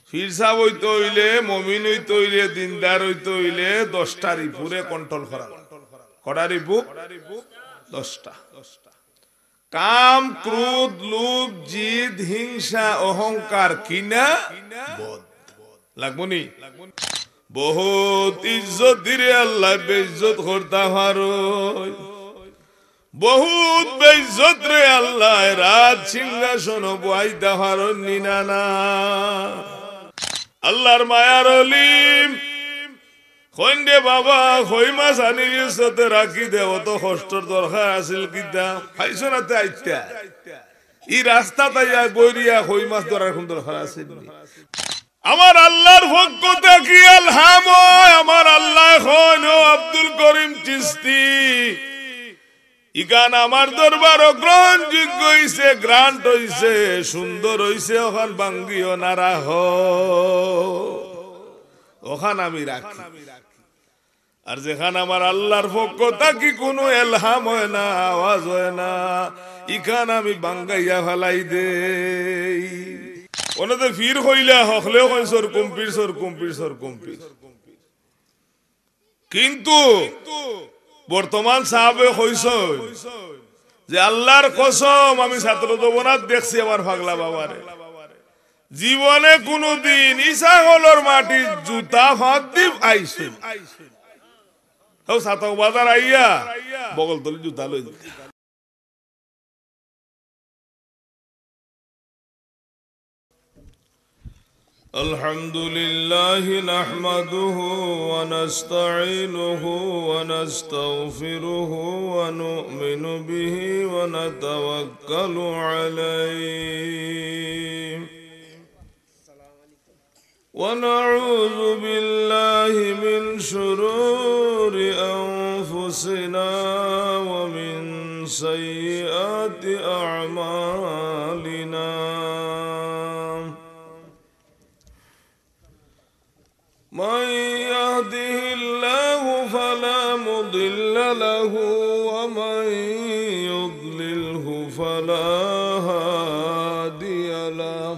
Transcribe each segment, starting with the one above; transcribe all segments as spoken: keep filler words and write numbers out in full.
ফির সাহেব হইতে হইলে মমিন হইতে হইলে দিনদার হইতে হইলে দশটা রিপুরে কন্ট্রোল করা। কটা রিপু? দশটা। কাম, ক্রোধ, লোভ, জিদ, হিংসা, অহংকার, কিনা, বোধ লাগবো নি? বহুত ইজ্জত দিরে আল্লাহ বেইজ্জত করতে পারো, বহুত বেইজ্জত রে আল্লাহ রাত সিংহাসন বইতে পারো নিনা না। আল্লাহর মায়ার অলিম কইন্দে বাবা কই মাছ আনি সাথে রাখি দে, অত কষ্টর দরকার আছিল কিতা? খাইছো না তে আইতা ই রাস্তা তাই বইরিয়া কই মাছ ধরার কোন দরকার আছে? আমার আল্লাহর পক্ষ থেকে আলহাম, আমার আল্লাহ হন আব্দুল করিম চিশতি ইগান আমার দরবার গ্রহণযোগ্য হইছে, গ্রান্ট হইছে, সুন্দর হইছে, ওখান বাঙ্গিও না রাখ, ওখান আমি রাখি। আর যেখানে আমার আল্লাহর পক্ষ থাকি কোনো এলহাম হয় না, আওয়াজ হয় না, ইখান আমি বাঙ্গাইয়া ফেলাই দে। ওনাতে ফির হইলা হকলেও কই সর কুম্পির সর কুম্পির সর কুম্পির। কিন্তু বর্তমান সাহাবে কইছ যে আল্লাহর কসম আমি ছাত্র যৌবনাথ দেখছি আমার পাগলা বাবারে, জীবনে কোনদিন ঈসা হলর মাটি জুতা ফাঁদ দিব আইছে ছাতক বাজার আইয়া বগল তলি জুতা লই দিতে। الحمد لله نحمده ونستعينه ونستغفره ونؤمن به ونتوكل عليه ونعوذ بالله من شرور أنفسنا ومن سيئات أعمالنا من يهده الله فلا مضل له ومن يضلله فلا هادي له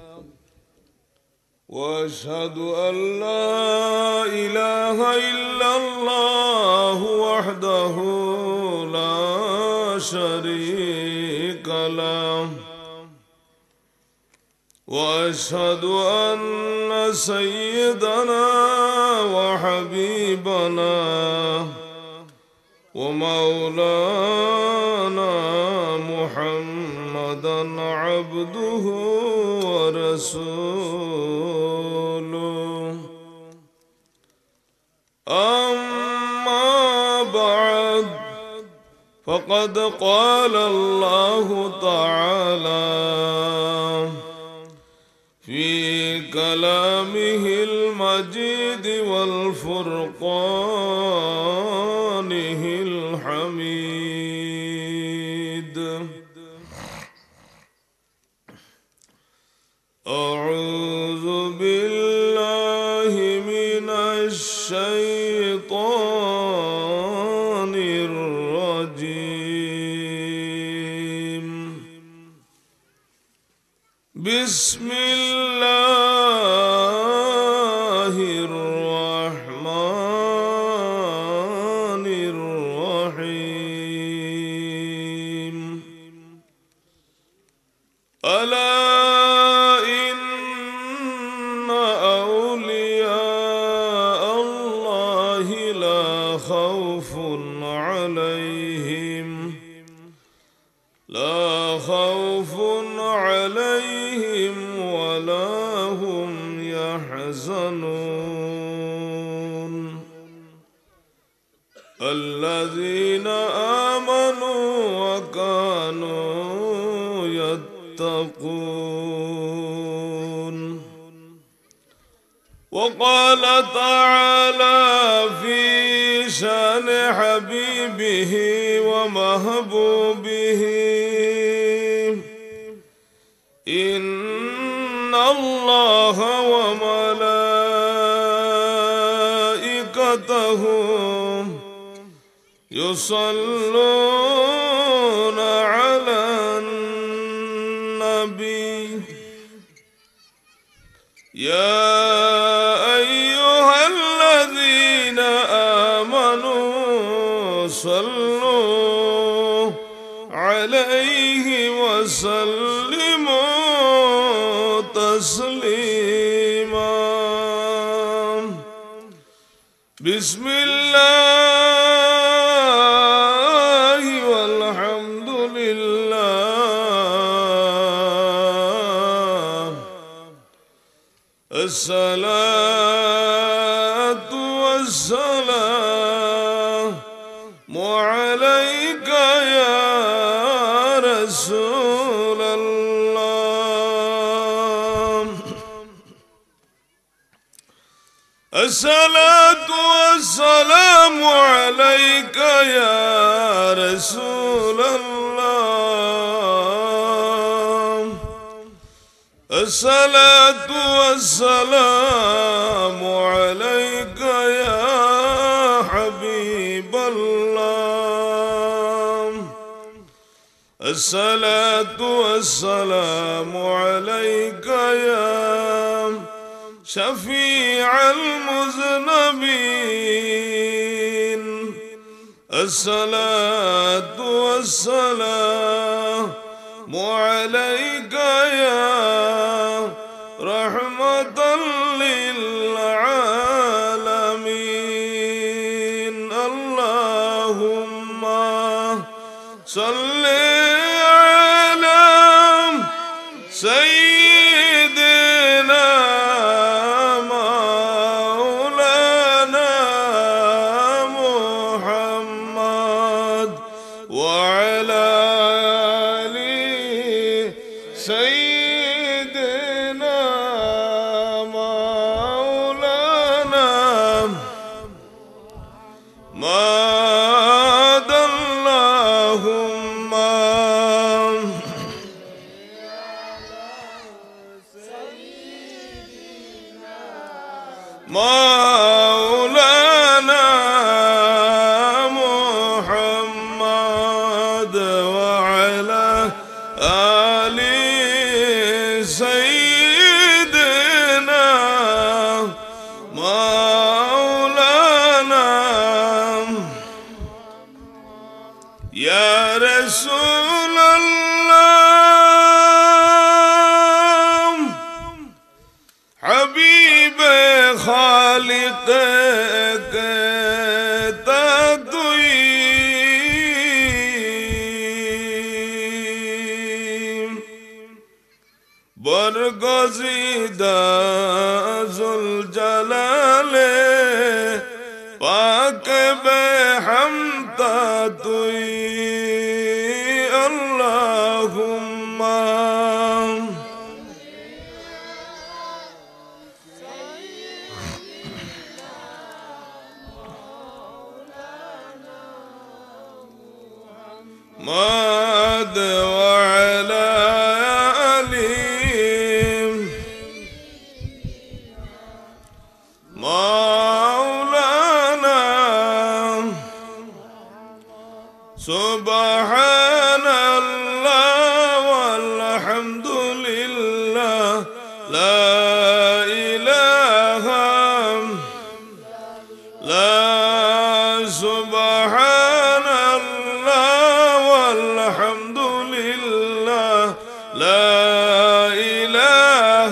وأشهد أن لا إله إلا الله وحده لا شريك له وأشهد أن سيدنا وحبيبنا ومولانا محمدا عبده ورسوله أما بعد فقد قال الله تعالى في كلامه المجيد والفرقانه الحميد أعوذ بالله من الشيطان الرجيم بسم الله الرحمن الرحيم ألا إن أولياء الله لا خوف عليهم لا خوف عليهم ولا هم يحزنون الذين آمنوا وكانوا يتقون وقال تعالى في شان حبيبه ومحبوبه إن الله وملائكته يصلون على النبي يا أيها الذين آمنوا صلوا عليه وسلموا تسليما بسم الله والحمد لله الصلاة والسلام عليك يا رسول الله الصلاة والسلام عليك يا رسول الله الصلاة والسلام عليك يا حبيب الله الصلاة والسلام عليك يا شفيع المذنبين الصلاة والسلام عليك يا رحمة للعالمين اللهم صل على سيدنا مولانا محمد وعلى آل سيدنا مولانا ماد اللهم مولانا محمد وعلى آل سيدنا مولانا يا رسول الله حبيب خالق تدویم برگزیده ذوالجلال پاک به حمد تویی اللهم ماد وعلى آله مولانا سبحان الله والحمد لله لا إله لا سبحان الحمد لله لا إله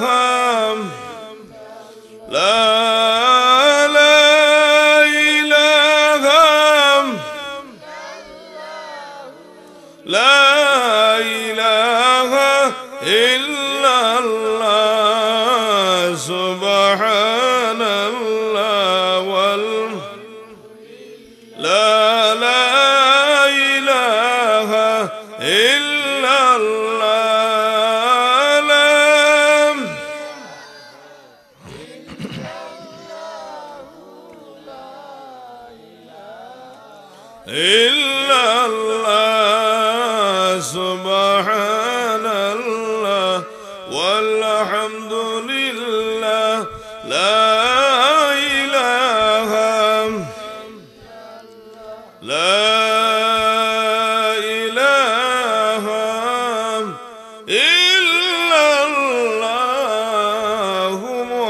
لا لا إله لا إله إلا الله سبحان الله وال لا لا إله إلا الله إلا الله سبحان الله والحمد لله لا إله لا إله إلا الله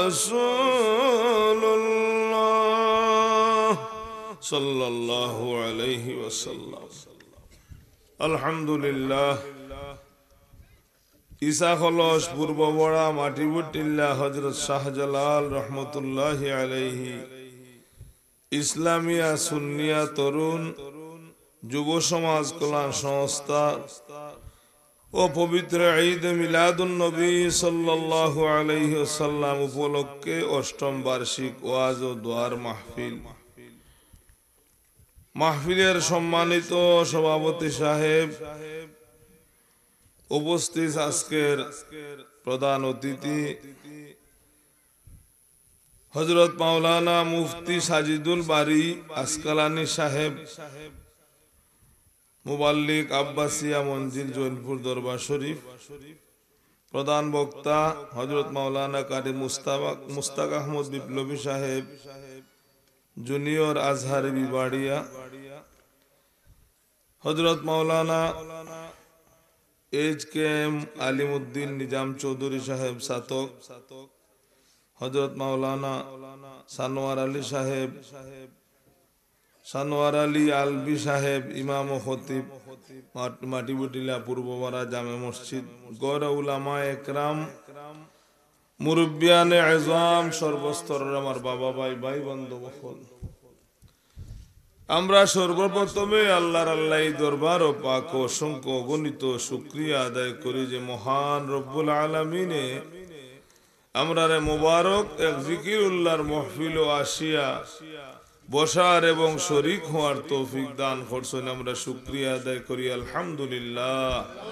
রাসূলুল্লাহ সাল্লাল্লাহু আলাইহি ওয়াসাল্লাম। আলহামদুলিল্লাহ। ঈসা খলস পূর্ব বড়া মাটিবুটিল্লা হযরত শাহজালাল রহমতুল্লাহি আলাইহি ইসলামিয়া সুন্নিয়া তরুণ যুব সমাজ কল্যাণ সংস্থা ও পবিত্র ঈদ মিলাদুন নবী সাল্লাল্লাহু আলাইহি ওয়াসাল্লাম উপলক্ষে অষ্টম বার্ষিক ওয়াজ ও দোয়ার মাহফিল। মাহফিলের সম্মানিত সভাপতি সাহেব, উপস্থিত আজকের প্রধান অতিথি হযরত মাওলানা মুফতি সাজিদুল বারী আসকালানী সাহেব, মুবাল্লিগ আব্বাসিয়া মঞ্জিল জৈনপুর দরবার শরীফ, প্রধান বক্তা হযরত মাওলানা কারি মুস্তাক মুস্তাক আহমদ বিপ্লবী সাহেব, জুনিয়র আজহারি বিবাড়িয়া, হযরত মাওলানা H K M Alimuddin Nizam Chowdhury সাহেব সাতক, হযরত মাওলানা সানোয়ার আলী সাহেব, সানোয়ার আলী আলবি সাহেব ইমাম ও খতিব মাটিবুটিলা পূর্বপাড়া জামে মসজিদ, গৌর উলামা একরাম, মুরব্বিয়ানে আযম, সর্বস্তরের আমার বাবা ভাই ভাই বন্ধু বফল, আমরা সর্বপ্রথমে আল্লাহর আল্লাহি দরবার ও পাক ও অসংখ্য অগণিত শুকরিয়া আদায় করি যে মহান রব্বুল আলামিনে আমরা রে মুবারক এক জিকিরুল্লাহর মাহফিল ও আসিয়া বসার এবং শরীক হওয়ার তৌফিক দান করছেন। আমরা শুকরিয়া আদায় করি আলহামদুলিল্লাহ।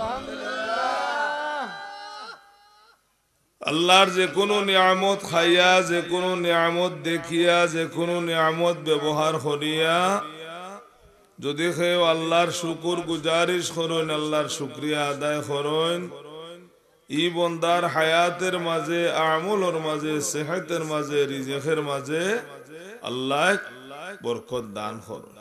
আল্লাহর যে কোনো নিয়ামত খাইয়া, যে কোনো নিয়ামত দেখিয়া, যে কোনো নিয়ামত ব্যবহার করিয়া যদি কেউ আল্লাহর শুকুর গুজারিশ করেন, আল্লাহর শুকরিয়া আদায় করেন, ই বন্দার হায়াতের মাঝে, আমলের মাঝে, সেহতের মাঝে, রিজিকের মাঝে আল্লাহ বরকত দান করেন।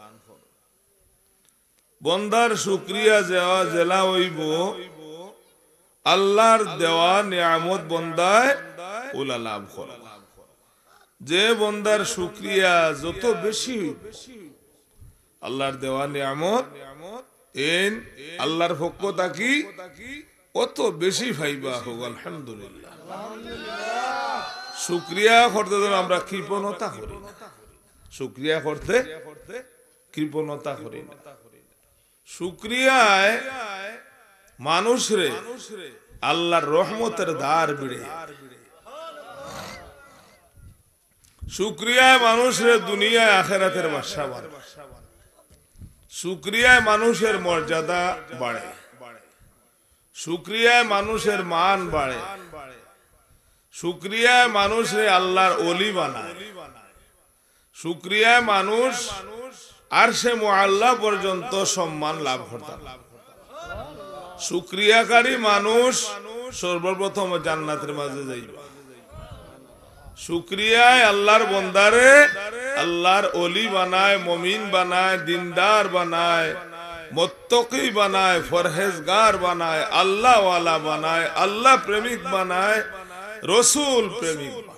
বন্দার শুকরিয়া দেওয়া জেলা হইব আল্লাহর দেওয়া নিয়ামত বন্দায় ওলা লাভ করে। যে বন্দার শুকরিয়া যত বেশি আল্লাহর দেওয়া নিয়ামত এন আল্লাহর পক্ষ থাকি অত বেশি পাইবা হোক আলহামদুলিল্লাহ। শুকরিয়া করতে আমরা কৃপণতা করি না, শুকরিয়া করতে কৃপণতা করি না। শুকরিয়ায় মানুষরে আল্লাহর রহমতের দ্বার বিড়ে, শুকরিয়ায় মানুষের দুনিয়ায় আখিরাতের বাদশা বাড়ে, শুকরিয়ায় মানুষের মর্যাদা বাড়ে, শুকরিয়ায় মানুষের মান বাড়ে, শুকরিয়ায় মানুষে আল্লাহর ওলি বানায়, শুকরিয়ায় মানুষ আরশে মুআল্লা পর্যন্ত সম্মান লাভ করতে। শুকরিয়াকারী মানুষ সর্বপ্রথম জান্নাতের মাঝে যাইবা। শুকরিয়ায় আল্লাহর বন্দারে আল্লাহর ওলি বানায়, মুমিন বানায়, দিনদার বানায়, মুত্তাকি বানায়, ফরহেজগার বানায়, আল্লাহ ওয়ালা বানায়, আল্লাহ প্রেমিক বানায়, রসুল প্রেমিক বানায়।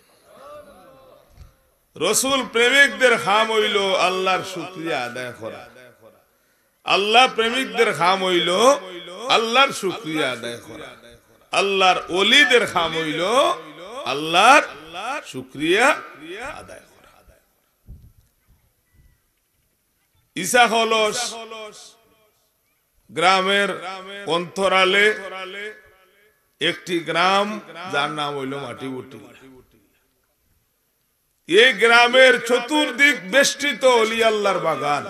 রসুল প্রেমিকদের খাম হইল আল্লাহর শুকরিয়া আদায় করা, আল্লাহ প্রেমিকদের খাম হইল আল্লাহর শুকরিয়া আদায় করা, আল্লাহর ওলিদের খাম হইল আল্লাহর শুকরিয়া আদায় করা। ঈসা খলস গ্রামের অন্তরালে একটি গ্রাম, যার নাম হইল মাটিবুটিলা। এই গ্রামের চতুর্দিক বেষ্টিত ওলি আল্লাহর বাগান।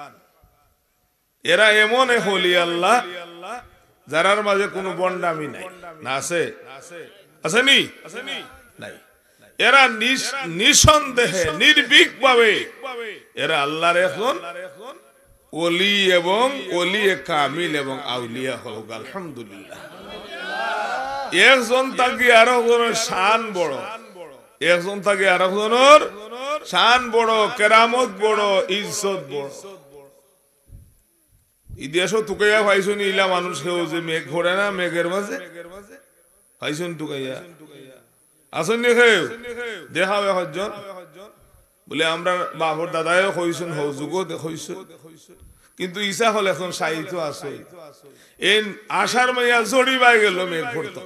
এরা এমন এক ওলি আল্লাহ যারার মাঝে কোনো বন্ডামি নাই, না আছে? আসেনি? নাই। এরা নিঃসন্দেহে নির্ভীক ভাবে এরা আল্লাহর এখন ওলি এবং ওলি কামিল এবং আউলিয়া হোক আলহামদুলিল্লাহ। একজন থাকি আরো একজনের শান বড়, একজন থাকে আর একজনের শান বড়, কেরামত বড়, ইজ্জত বড়। ইতিহাস টুকাইয়া পাইছুন ইলা মানুষ কেউ যে মেঘ ঘোরে না, মেঘের মাঝে পাইছুন টুকাইয়া। আসেননি খেয়েও দেখাবে হজন বলে আমরা বাবর দাদাও কইছেন হৌযুগও দেখইছে কিন্তু ইসা হল এখন সাহিত্য আছে এন আশার মাইয়া জড়ি বাই গেল মেঘ পড়তো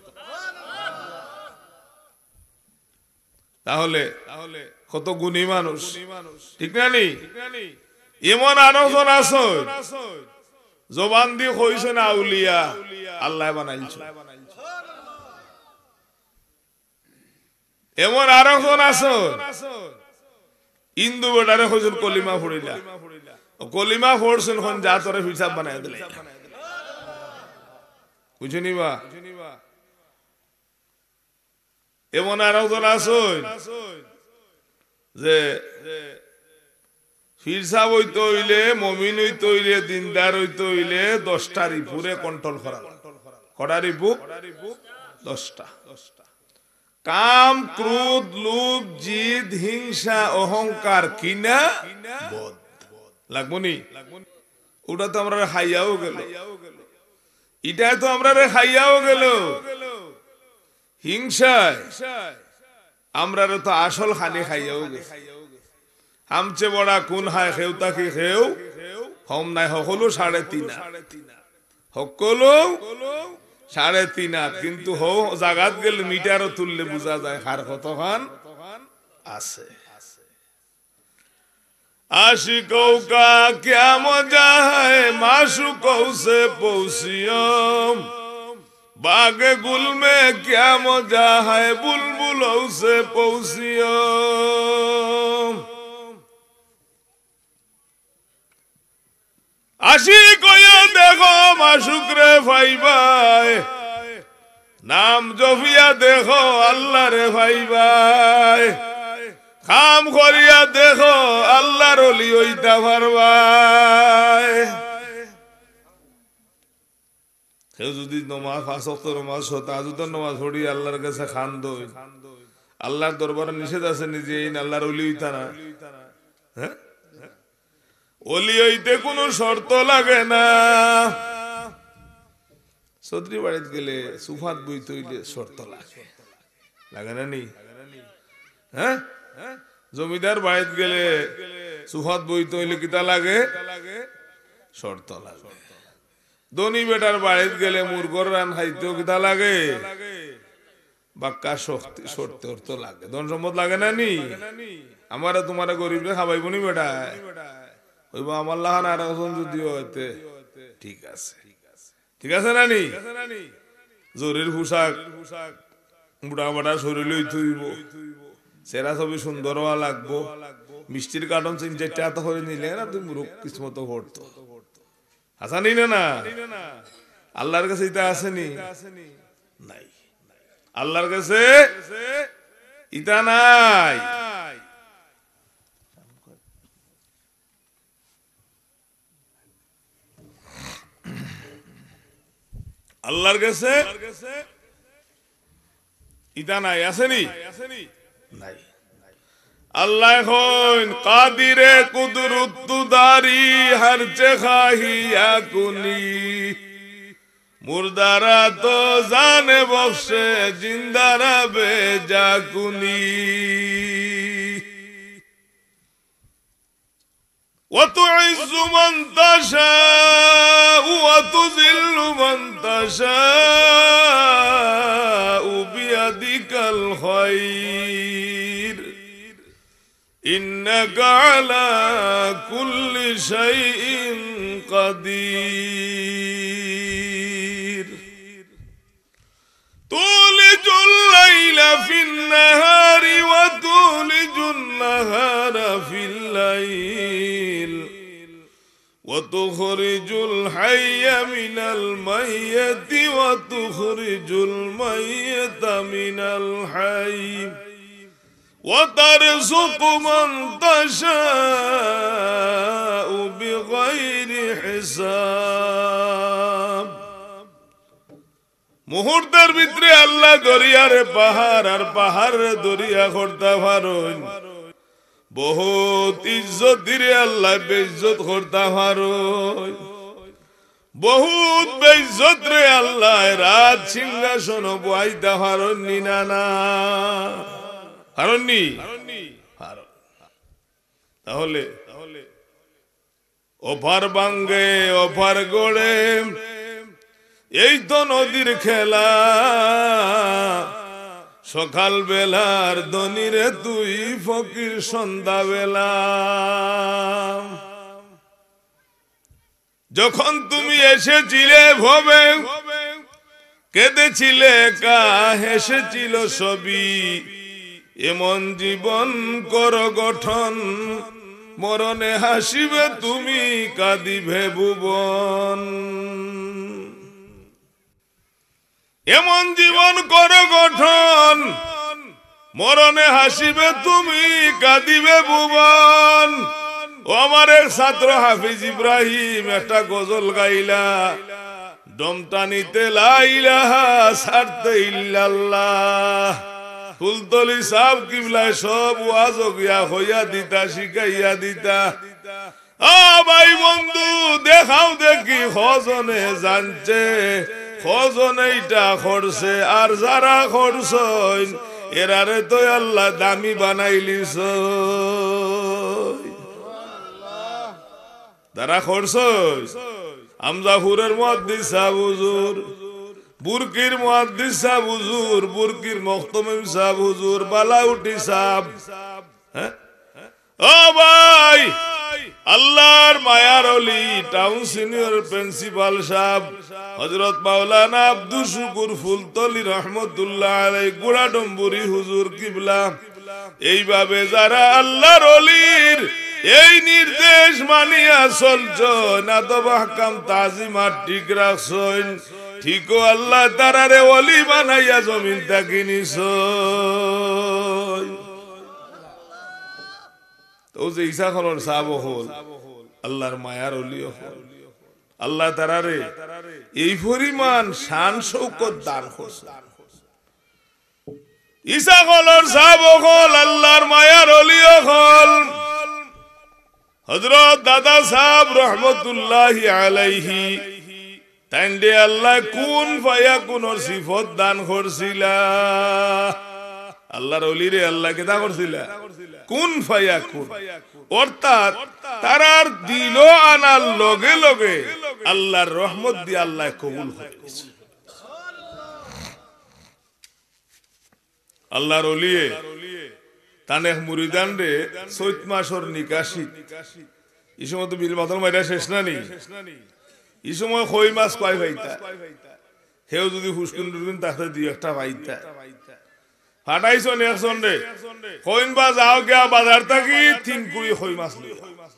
তাহলে কত গুণী মানুষ ঠিক না নি এমন আরেকজন আছে জবান দিয়ে কইছেন আউলিয়া আল্লাহ বানাইছে এমন আরেকজন আছে ইন্দু বেটারে কইছেন কলিমা পড়িলা কলিমা পড়ছেন কোন জাতরে হিসাব বানাই দিলে বুঝিনি বা এমন আরেকজন আছে যে ফিরসাব হইতে হইলে মমিন হইতে হইলে দিনদার হইতে হইলে দশটা রিপুরে কন্ট্রোল করা কটা রিপু দশটা কাম ক্রোধ লোভ জিদ হিংসা অহংকার কিনা বোধ লাগবো নি ওটা তো আমরা খাইয়াও গেল এটা তো আমরা খাইয়াও গেল হিংসায় আমরা তো আসল খানি খাইয়াও গেল আমচে বড়া কোন হায় খেউ তাকে খেউ হম নাই সকলো সাড়ে তিন সকলো সাড়ে তিন কিন্তু হো জাগাত গেলে মিটারও তুললে বোঝা যায় হার কতখান আছে आशिकों का क्या मजा है माशूकों से पौसियम बाग गुल में क्या मजा है बुलबुलों से पौसियम आशिकों ये देखो माशूक रे भाई भाई नाम जोफिया देखो अल्लाह रे भाई भाई কাম করিয়া দেখো আল্লাহর ওলি হইতা পারবাই কেউ যদি নমাজ পাঁচ ওয়াক্ত নমাজ তাহাজ্জুদের নমাজ পড়ি আল্লাহর কাছে খান্দ আল্লাহর দরবারে নিষেধ আছে নিজে আল্লাহর ওলি হইতা না হ্যাঁ ওলি হইতে কোনো শর্ত লাগে না চৌধুরী বাড়িতে গেলে সুফাত বইতে হইলে শর্ত লাগে লাগে না নি হ্যাঁ জমিদার বাড়িত গেলে সুফাত বইতে হইলে কিতা লাগে শর্ত লাগে ধনী বেটার বাড়িত গেলে মুরগর রান খাইতেও কিতা লাগে বাক্কা শক্তি শর্ত অর্থ লাগে ধন সম্পদ লাগে না নি আমারা তোমারা গরিব রে খাবাইব নি বেটা হইব আমার লাহান আর যদিও হইতে ঠিক আছে ঠিক আছে না নি জরির পোশাক বুড়া বাড়া শরীর লইতে হইব সেরা ছবি সুন্দর হওয়া লাগবো মিষ্টির কার্টন তিন চারটা হাতে করে নিলে না তুমি মুরুখ কিছু মতো ঘটতো হাসানি না আল্লাহর কাছে এটা আসেনি নাই আল্লাহর কাছে ইটা নাই আল্লাহর কাছে ইটা নাই আসেনি নাই আল্লাহ হন কাদিরে কুদরতুদারি হর জখাহিয়া কুনি মুর্দারা তো জানে বখশে জিন্দারা বেজা কুনি وتعز من تشاء وتذل من تشاء بيدك الخير إنك على كل شيء قدير تولج الليل في النهار وتولج النهار في الليل وتخرج الحي من الميت وتخرج الميت من الحي وترزق من تشاء بغير حساب মুহূর্তের ভিতরে আল্লাহ দরিয়ার পাহাড় আর পাহাড় দরিয়া করতে পারেন বহুত ইজ্জত দিরে আল্লাহ বেইজ্জত করতে পারেন বহুত বেইজ্জত রে আল্লাহ রাত সিংহাসন বইতা হারন্নি না না হারন্নি তাহলে অফার ভাঙ্গে অফার গড়ে এই তো নদীর খেলা সকাল বেলার দনিরে তুই ফকির সন্ধ্যা বেলা যখন তুমি এসেছিলে ভবে কেঁদেছিলে একা হেসেছিল সবই এমন জীবন কর গঠন মরণে হাসিবে তুমি কাঁদিবে ভুবন এমন জীবন কর গঠন মরণে হাসিবে তুমি কাঁদিবে ভুবন ও আমার এক ছাত্র হাফিজ ইব্রাহিম একটা গজল গাইলা দমটা নিতে লা ইলাহা ছাড়তে ইল্লাল্লাহ ফুলতলি সাহেব কিবলা সব ওয়াজ গিয়া হইয়া দিতা শিখাইয়া দিতা আ ভাই বন্ধু দেখাও দেখি হজনে জানছে হজনে এইটা করছে আর যারা করছেন এরারে তো আল্লাহ দামি বানাইলিস তারা করছস আমজাহুরের মুহাদ্দিস সাহেব হুজুর বুরকির মুহাদ্দিস সাহেব হুজুর বুরকির মুখতমিম সাহেব হুজুর বালাউটি সাহেব হ্যাঁ ও ভাই আল্লাহর মায়ার ওলি টাউন সিনিয়র প্রিন্সিপাল সাহেব হযরত মাওলানা আব্দুল শুকুর ফুলতলি রহমাতুল্লাহ আলাইহি গোড়াডম্বুরি হুজুর কিবলা এইভাবে যারা আল্লাহর ওলির এই নির্দেশ মানিয়া চলছো না তো বাহকাম তাজিমাত ঠিক রাখছইন ঠিকও আল্লাহ তারারে ওলি বানাইয়া জমিন তাকি নিছ তো যে ঈসা খলর সাহাব হল আল্লাহর মায়ার ওলি হল আল্লাহ তারারে এই পরিমাণ শান শৌকত দান করছে ঈসা খলর সাহাব হল আল্লাহর মায়ার ওলি হল হযরত দাদা সাহেব রহমতুল্লাহি আলাইহি তাইন্দে আল্লাহ কুন ফায়াকুনর সিফত দান করছিলা আল্লাহর ওলিরে আল্লাহ কেদা করছিলা কুন ফায়াকুন অর্থাৎ তারার দিল আনার লগে লগে আল্লাহর রহমত দিয়ে আল্লাহ কবুল করেছে আল্লাহর ওলিয়ে তানেক মুরিদান রে চৈত মাসর নিকাশি এই সময় তো বিল মাথর মাইরা শেষ না নি এই সময় কই মাছ কয় ভাইতা হেও যদি হুসকুন টুসকুন তাতে দুই একটা ভাইতা ফাটাইছ নেকশন রে কইন বা যাও গিয়া বাজার থাকি তিন কুড়ি কই মাছ লই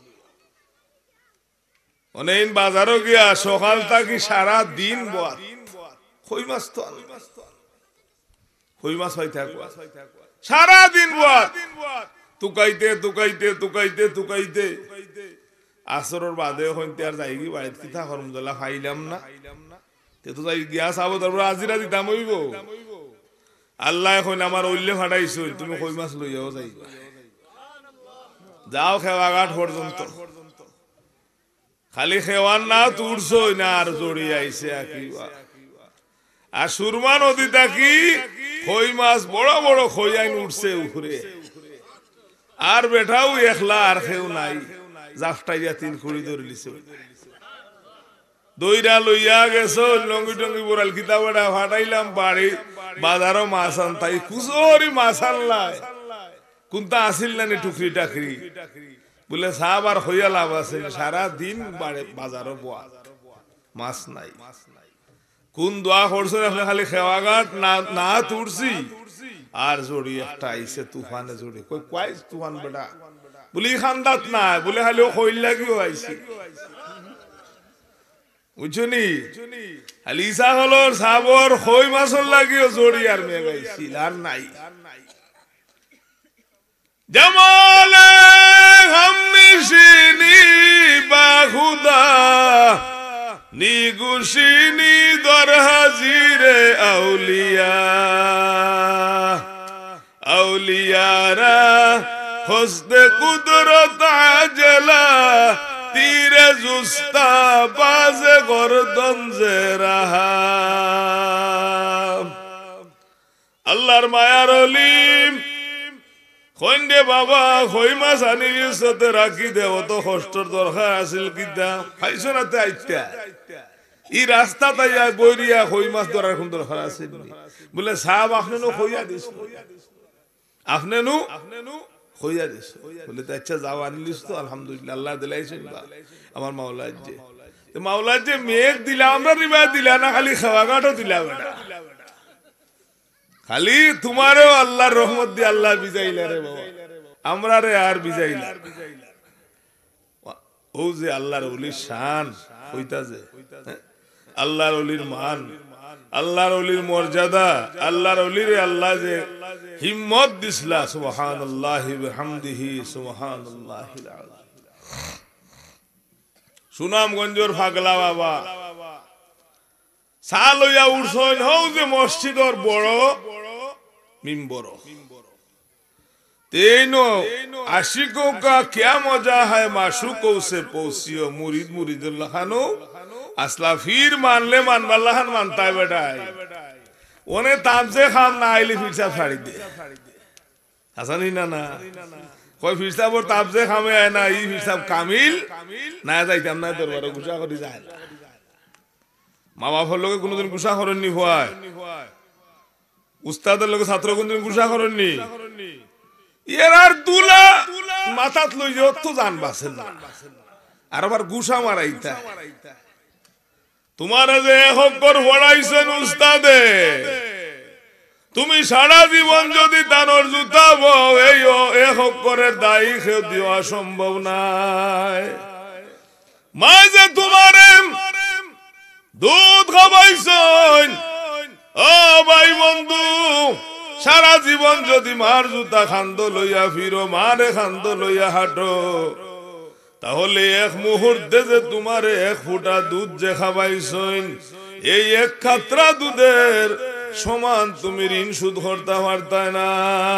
অনেক বাজারও গিয়া সকাল থাকি সারা দিন বয়াত কই মাছ তো কই মাছ পাই থাকবা সারা দিন বয়াত তুকাইতে তুকাইতে তুকাইতে তুকাইতে আসরের বাদে হইতে আর যাই কি বাড়িতে কি থাক রমজালা খাইলাম না তে তো যাই গিয়া চাবো তারপর আজিরা দিতাম হইব আল্লাহ এখন আমার উল্লে ফাটাইছো তুমি কই মাছ লইয়াও যাইবা যাও খেওয়াঘাট পর্যন্ত খালি খেওয়ার না তুরছো না আর জড়ি আইছে আকিবা আর সুরমা নদী থাকি কই মাছ বড় বড় কই আইন উঠছে উপরে আর বেটাও একলা আর কেউ নাই জাফটাইয়া তিন কুড়ি ধরে লিছে দইরা লইয়া গেছো লঙ্গি টঙ্গি বোরাল কিতাবটা ফাটাইলাম বাড়ি বাজারও মাছ আনতাই কুচরি মাছ আনলাই কোনটা আসিল না টুকরি টাকরি বলে সাহাব আর হইয়া লাভ আছে সারা দিন বাজারও বোয়া মাছ নাই কোন দোয়া করছেন আপনি খালি খেওয়াঘাট না না তুরছি আর জড়ি একটা আইছে তুফানে জড়ি কই কয় তুফান বেটা বলি খান্দাত না বলে খালি কইল লাগিও আইছে বুঝছনি খালি ইসা হলর সাবর কই মাছর লাগিও জড়ি আর মে গাইছিল আর নাই জামালে হামনিশিনি বাহুদা নিগুশিনি দর হাজিরে আউলিয়া আউলিয়ারা হসদে কুদরত আজলা তীরে জুস্তা বাজে গর্দন যে রাহা আল্লাহর মায়ার অলিম কইন্দে বাবা কই মাছ আনি সাথে রাখি দে অত কষ্টর দরকার আছিল কিতা খাইছো না তে আইতা ই রাস্তা তাইয়া বইরিয়া কই মাছ ধরার কোন দরকার আছে বলে সাহেব আপনি নো কইয়া দিস আপনি নো কইয়া দিস বলে তো আচ্ছা যাও আনলিস তো আলহামদুলিল্লাহ আল্লাহ দিলাইছেন আমার মাওলা যে তো মাওলা যে মেঘ দিলা আমরা রিবা দিলা না খালি খাওয়া গাটো দিলা বেটা খালি তোমারও আল্লাহর রহমত দিয়ে আল্লাহ বিজাইলা রে বাবা আমরা রে আর বিজাইলা ও যে আল্লাহর ওলির শান কইতা যে আল্লাহর ওলির মান আল্লাহর ওলির মর্যাদা আল্লাহর ওলির আল্লাহ যে হিম্মত দিছলা সুবহানাল্লাহি বিহামদিহি সুবহানাল্লাহিল আযীম সুনামগঞ্জের পাগলা বাবা সালইয়া উঠছন হও যে মসজিদর বড় মিম্বর तेनो आशिकों का क्या मजा है माशूकों से पोसियो मुरीद मुरीदुल्लाह खानो असला फिर मान ले मान बल्लाहन मानता है बेटा उन्हें ताम से खाम ना आइली फिर से फाड़ी दे ऐसा नहीं ना ना कोई फिर से वो ताम से खामे है ना ये फिर से कामिल ना ऐसा इतना ना तो बड़ा गुस्सा करी जाए माँ बाप लोग कुछ दिन गुस्सा करनी हुआ है उस्ताद लोग छात्रों कुछ दिन गुस्सा करनी এরার দুলা মাথাত লই যত জান বাসেন না আর আবার গুসা মারাইতা তোমার যে হকর পড়াইছেন উস্তাদে তুমি সারা জীবন যদি তানোর জুতা বও এই এ হকরের দায়ী খেয়ে দেওয়া সম্ভব নাই মা যে তোমারে দুধ খাওয়াইছেন ও ভাই বন্ধু সারা জীবন যদি মার জুতা খান্দ লইয়া ফিরো মারে খান্দ লইয়া হাঁটো তাহলে এক মুহূর্তে যে তোমারে এক ফুটা দুধ যে খাবাইছইন এই এক খাত্রা দুধের সমান তুমি ঋণ সুদ করতে পারতাই না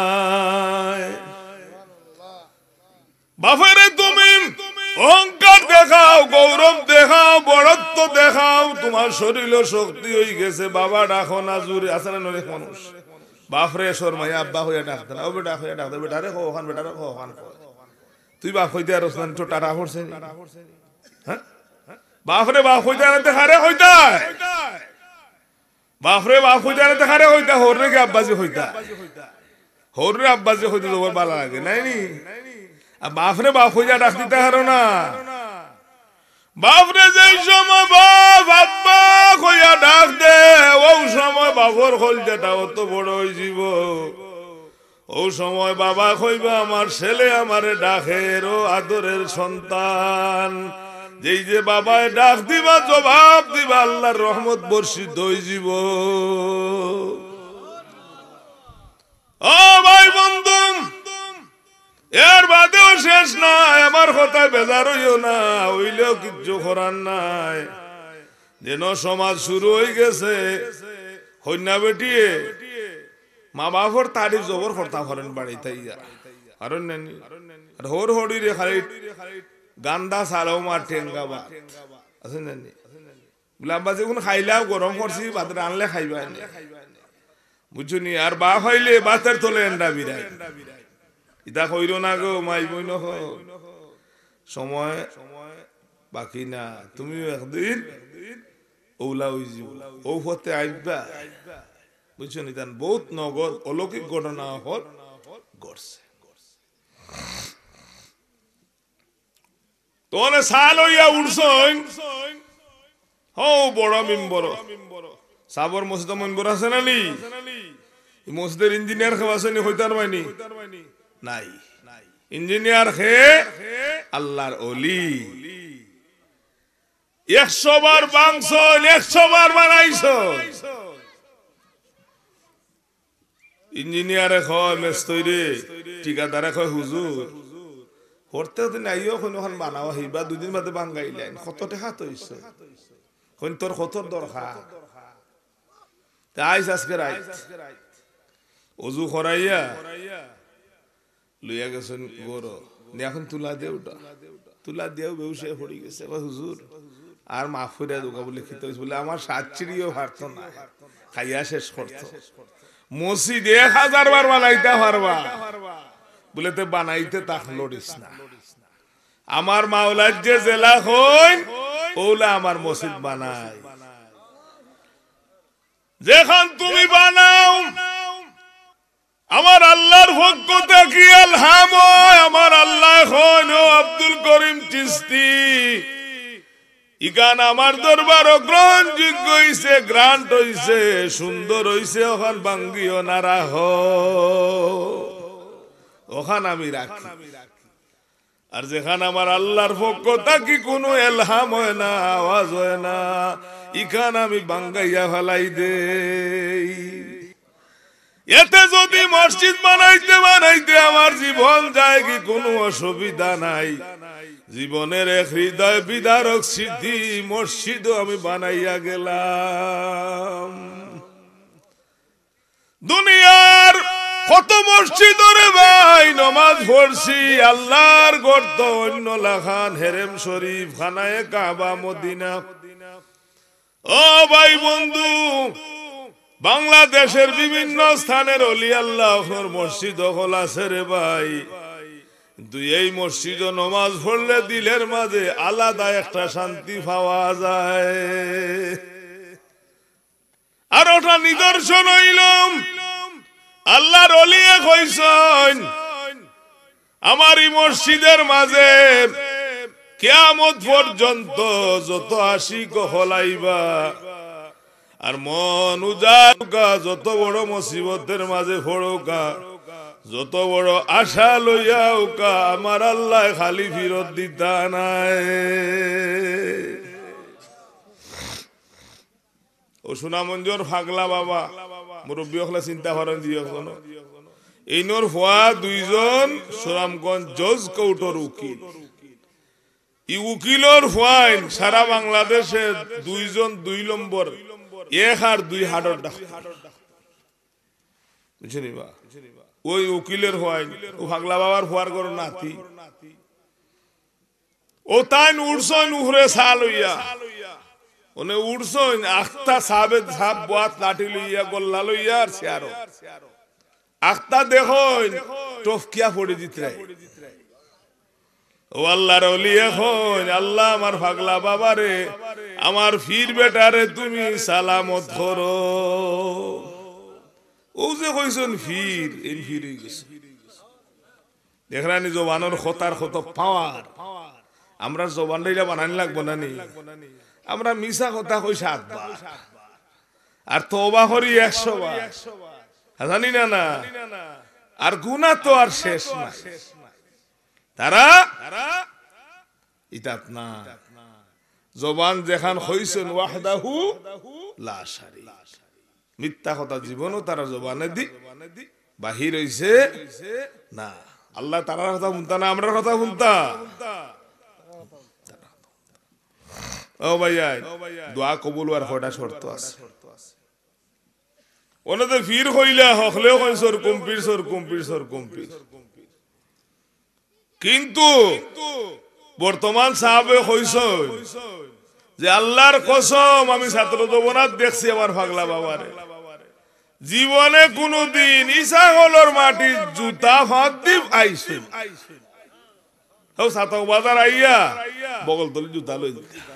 বাপেরে তুমি অহংকার দেখাও গৌরব দেখাও বড়ত্ব দেখাও তোমার শরীরে শক্তি হয়ে গেছে বাবা ডাকো না জুড়ে আছে না অনেক মানুষ বাপরে শর্মাই আব্বা হইয়া ডাকতে না ও বেটা হইয়া ডাকতে বেটা রে ওখান বেটা রে ওখান তুই বাপ হইতে আর রসলান তো টাটা করছে হ্যাঁ বাপরে বাপ হইতে আর দেখারে হইতা বাপরে বাপ হইতে আর দেখারে হইতা হররে কি আব্বাজি হইতা হররে আব্বাজি হইতে তোমার ভালো লাগে নাই নি আর বাপরে বাপ হইয়া ডাক দিতে হারো না বাপরে যেই সময় বাপ আব্বা কইয়া ডাক দে ও সময় বাপর খোলজাটা অত বড় হয়ে যাব ও সময় বাবা কইবা আমার ছেলে আমারে ডাকের ও আদরের সন্তান যেই যে বাবায় ডাক দিবা জবাব দিবা আল্লাহর রহমত বর্ষিত হয়ে যাব ও ভাই বন্ধু এর বাদেও শেষ নাই আমার কথা বেজার হইও না হইলেও কিচ্ছু করার নাই যেন সমাজ শুরু হয়ে গেছে কন্যা বেটিয়ে মা বাপর তারিফ জবর করতাম হরেন বাড়ি তাইয়া কারণ নানি আর হর হরি রে খালি গান্দা সালাও মার ঠেঙ্গা বা আছে নানি গুলাম্বা যখন খাইলাও গরম করছি ভাত রানলে খাইবা বুঝুনি আর বা খাইলে বাতের তোলে এন্ডা বিরাই ইতা কইর না গো মাই বইন সময় বাকি না তুমি একদিন ওলা হয়ে যাব ও হতে আইবা বুঝছো নি তান বহুত নগদ অলৌকিক ঘটনা হল ঘটছে তোনে সাল হইয়া উঠছইন হো বড় মিম্বর সাবর মসজিদ মিম্বর আছে না নি মসজিদের ইঞ্জিনিয়ার খাওয়া আছে নি হইতার মাইনি নাই ইঞ্জিনিয়ার হে আল্লাহর ওলি একশো বার বাংশ একশো বার বানাইছ ইঞ্জিনিয়ারে কয় মেস্তরি ঠিকাদারে কয় হুজুর করতে হতে নাইও কোনখান বানাও হইবা দুদিন বাদে বাঙ্গাইলেন কত টাকা তৈছ কোন তোর কত দরকার তাই আজকে রাইত অজু করাইয়া লইয়া গেছেন গরো এখন তুলা দে ওটা তুলা দিয়েও বেউসে পড়ে গেছে হুজুর আর মাফ করে দোকা বলে খেতে হয়েছে বলে আমার সাতচিড়িও পারতো না খাইয়া শেষ করতো মসজিদ এক হাজার বার বানাইতে পারবা বলে তো বানাইতে তাক লড়িস না আমার মাওলার যে জেলা হইন ওলা আমার মসজিদ বানাই যেখান তুমি বানাও আমার আল্লাহর পক্ষ থেকে আলহাম আমার আল্লাহ হন আব্দুল করিম চিশতি ইগান আমার দরবার গ্রহণযোগ্য হইছে গ্রান্ট হইছে সুন্দর হইছে ওখান বাঙ্গিও না রাখ ওখান আমি রাখি আর যেখানে আমার আল্লাহর পক্ষ থাকি কোনো এলহাম হয় না আওয়াজ হয় না ইখান আমি বাঙ্গাইয়া ফেলাই দেই এতে যদি মসজিদ বানাইতে বানাইতে আমার জীবন যায় কি কোনো অসুবিধা নাই জীবনের এক হৃদয় বিদারক সিদ্ধি মসজিদও আমি বানাইয়া গেলাম দুনিয়ার কত মসজিদ রে ভাই নামাজ পড়ছি আল্লাহর গর্ত অন্য লাখান হেরেম শরীফ খানায়ে কাবা মদিনা ও ভাই বন্ধু বাংলাদেশের বিভিন্ন স্থানের ওলি আল্লাহর মসজিদ হল আছে রে ভাই কিন্তু এই মসজিদ নামাজ পড়লে দিলের মাঝে আলাদা একটা শান্তি পাওয়া যায় আর ওটা নিদর্শন হইলাম আল্লাহর ওলি কইছেন আমার এই মসজিদের মাঝে কিয়ামত পর্যন্ত যত আশিক হলাইবা আর মন উজাড়কা যত বড় মুসিবতের মাঝে পড়োকা যত বড় আশা লইয়াওকা আমার আল্লাহ খালি ফিরত দিতা নাই ও সুনামঞ্জর ফাগলা বাবা মুরব্বী হলে চিন্তা করেন দিও কোনো এইনোর হওয়া দুইজন সুনামগঞ্জ জজ কোর্টের উকিল ই উকিলর ফাইন সারা বাংলাদেশে দুইজন দুই নম্বর এক আর দুই হার্টের ডাক্তার বুঝছেন বা ওই উকিলের ফাইন ও ফাগলা বাবার ফুয়ার করো নাতি ও তাই উড়ছন উহরে সাল হইয়া ওনে উড়ছন আখতা সাবেদ সাব বাত লাঠি লইয়া গল্লা লইয়া আর সিয়ারো আখতা দেখুন টফকিয়া পড়ে দিতে ও আল্লাহর ওলি এখন আল্লাহ আমার ফাগলা বাবারে আমার ফির বেটারে তুমি সালামত করো ও যে কইছেন ফির এই ফির হয়ে গেছে দেখরানি জবানের খতার কত পাওয়ার আমরা জবানটা বানানি লাগবো না নি আমরা মিশা কথা কই সাতবার আর তওবা করি একশো বার জানি না না আর গুনাহ তো আর শেষ না তারা ইতাত না জবান যেখান হইছেন ওয়াহদাহু লা শারীক মিথ্যা কথা জীবনও তারা জবানে দি বাহির হইছে না আল্লাহ তারার কথা শুনতা না আমরার কথা শুনতা ও ভাইয়া দোয়া কবুল হওয়ার কয়টা শর্ত আছে ওনাদের ফির হইলা হকলেও কই সর কম্পির সর কম্পির সর কম্পির কিন্তু বর্তমান সাহাবে কইছেন যে আল্লাহর কসম আমি ছাত্র যৌবনাত দেখছি আমার পাগলা বাবারে জীবনে কোনদিন ইসাগলর মাটি জুতা ফাঁক দিব আইছে ও সাতক বাজার আইয়া বগল তলি জুতা লই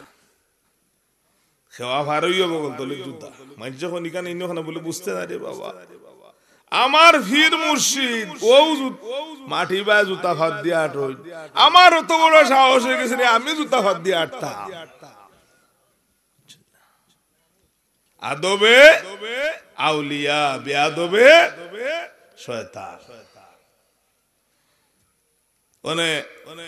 খেওয়া ভার হইয়া বগল তলি জুতা মাইজ যখন ইকান ইন্নখানে বলে বুঝতে না রে বাবা আমার ফির মুর্শিদ ও মাটি বা জুতা ফাঁক দিয়ে আট হই আমার অত বড় সাহস হয়ে গেছে আমি জুতা ফাঁক দিয়ে আটতা আদবে আউলিয়া বেয়াদবে শয়তান ওনে ওনে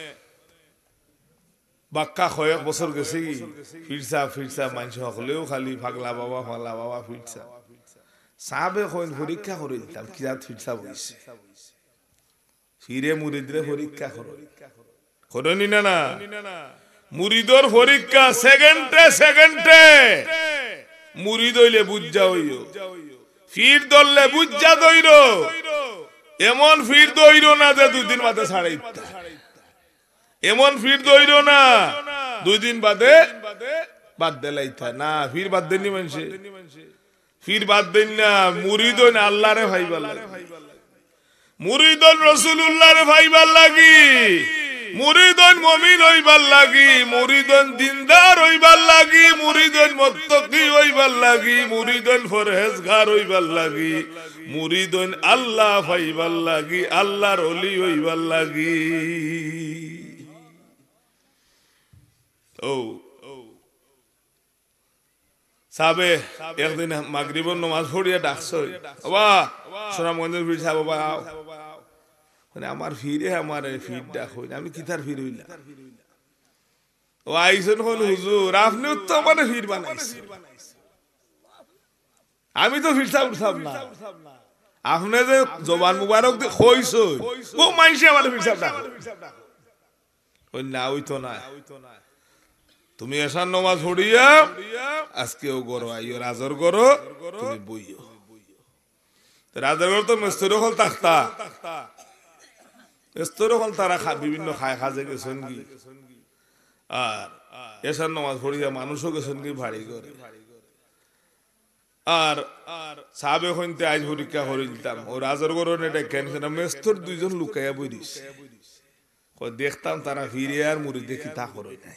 বাক্কা কয়েক বছর গেছে কি ফিরসা ফিরসা মানুষ হলেও খালি পাগলা বাবা পাগলা বাবা ফিরসা সাহাবে কইন পরীক্ষা করে দিতাম কি জাত ফিরসা বইছে ফিরে মুরিদরে পরীক্ষা করো করনি না না মুরিদর পরীক্ষা সেকেন্ডে সেকেন্ডে মুরিদ হইলে বুঝা হইও ফির দললে বুঝা দইর এমন ফির দইর না যে দুই দিন মাঝে ছাড়াই এমন ফির দইরো না দুই দিন বাদে বাদ দেলাইতা না ফির বাদ দেননি মানুষে ফির বাদ দেন না মুরিদ হইন আল্লাহরে ভাইবার লাগে মুরিদ হইন রাসূলুল্লাহরে ভাইবার লাগি মুরিদ হইন মুমিন হইবার লাগি মুরিদ হইন দিনদার হইবার লাগি মুরিদ হইন মুত্তাকি হইবার লাগি মুরিদ হইন পরহেজগার হইবার লাগি মুরিদ হইন আল্লাহ ভাইবার লাগি আল্লাহর ওলি হইবার লাগি ও সাবে একদিন মাগরিবের নামাজ পড়িয়া ডাকছো বাবা সুনামগঞ্জের ফির সাহেব বাবা মানে আমার ফিরে আমার ফির ডাক হইল আমি কিতার ফির হইলাম ও আইসন হল হুজুর আপনি তো মানে ফির বানাইছেন আমি তো ফির সাহেব সাহেব না আপনি যে জবান মুবারক দিয়ে কইছো ও মাইসে আমার ফির সাহেব ডাক ওই না ওই তো না তুমি এসার নামাজ পড়িয়া আজকেও গরো আইও রাজর গরো তুমি বইও রাজর গরো তো মেস্তর হল তাখতা মেস্তর হল তারা বিভিন্ন খায় খাজে গেছেন কি আর এসার নামাজ পড়িয়া মানুষও গেছেন কি ভারী করে আর সাবে হইতে আজ পরীক্ষা করে দিতাম ও রাজর গরো নেটা কেন মেস্তর দুইজন লুকাইয়া বইরিস দেখতাম তারা ফিরে আর মুড়ি দেখি তা করই নাই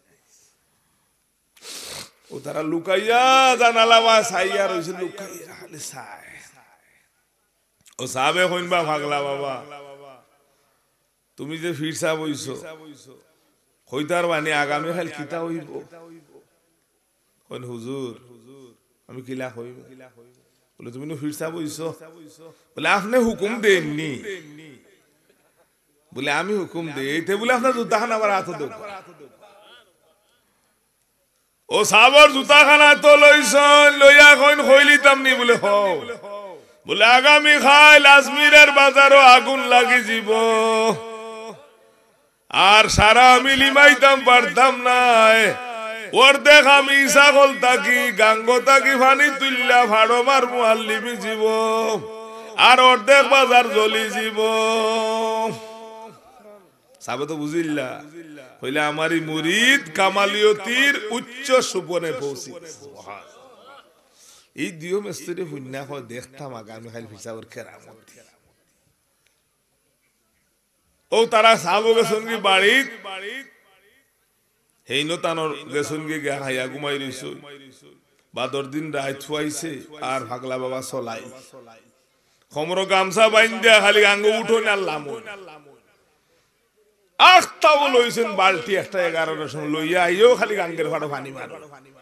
ও তারা লুকাইয়া জানালা বা সাইয়া রইছে লুকাইয়া খালি সাই ও সাবে কইনবা ভাগলা বাবা তুমি যে ফিরসা বইছো কইতার মানে আগামী কাল কিতা হইব কোন হুজুর আমি কিলা হইব বলে তুমি নো ফিরসা বইছো বলে আপনি হুকুম দেননি বলে আমি হুকুম দেই এইতে বলে আপনার জুতাখানা আমার হাতে দেব ও সাবর জুতাখানা তো লইছন লইয়া কইন কইলিতাম নি বলে হও বলে আগামী খাইল আজমিরের বাজারও আগুন লাগি যাব আর সারা আমি লিমাইতাম পারতাম নাই ওর দেখ আমি ছাগল তাকি গাঙ্গ তাকি ফানি তুললা ভাড়ো মার মুআল্লিমি জীব আর অর্ধেক বাজার জ্বলি যাব সাবে তো বুঝিল্লা হইলে আমারই মুরিদ কামালিয়তির উচ্চ সুবনে পৌঁছি এই দিও মেস্তরে হুন্না হয় দেখতাম আগামী খালি ফিসাবর কেরামত ও তারা সাবো গেছনগি বাড়িত হেইনো তানর গেছনগি গে হাইয়া ঘুমাই রইছো বাদর দিন রাত থুয়াইছে আর ভাগলা বাবা চলাই খমর গামছা বাইন দিয়া খালি গাঙ্গ উঠো না লামো আখতাও লইছেন বালতি একটা এগারোটার সময় লইয়া আইও খালি গাঙ্গের ভাড়ো পানি মারো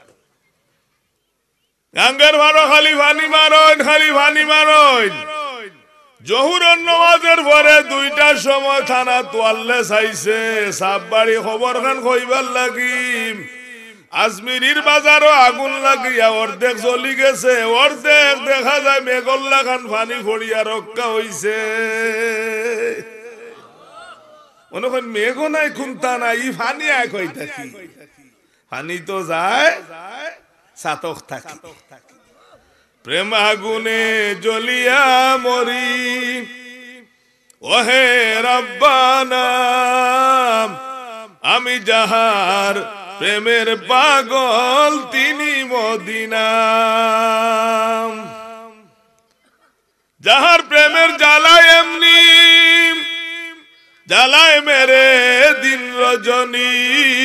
গাঙ্গের ভাড়ো খালি পানি মারন খালি পানি মারন জহুরের নামাজের পরে দুইটার সময় থানা তোয়াল্লে চাইছে সাববাড়ি খবর খান কইবার লাগি আজমিরির বাজারও আগুন লাগিয়া অর্ধেক জ্বলি গেছে অর্ধেক দেখা যায় মেঘল্লা খান পানি ফড়িয়া রক্ষা হইছে মনে করেন মেঘও নাই খুমতা নাই ই ফানি আয় কই থাকি ফানি তো যায় সাতক থাকি প্রেম আগুনে জ্বলিয়া মরি ওহে রব্বানা আমি যাহার প্রেমের পাগল তিনি মদিনা যাহার প্রেমের জ্বালায় এমনি জ্বালায় মেরে দিন রজনী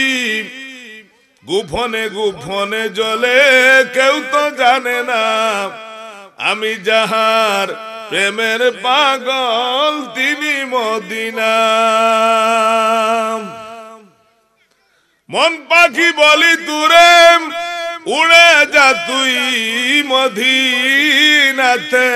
গুফনে গুফনে জ্বলে কেউ তো জানে না আমি যাহার প্রেমের পাগল তিনি মদিনা মন পাখি বলি দূরে উড়ে যা তুই মদিনাতে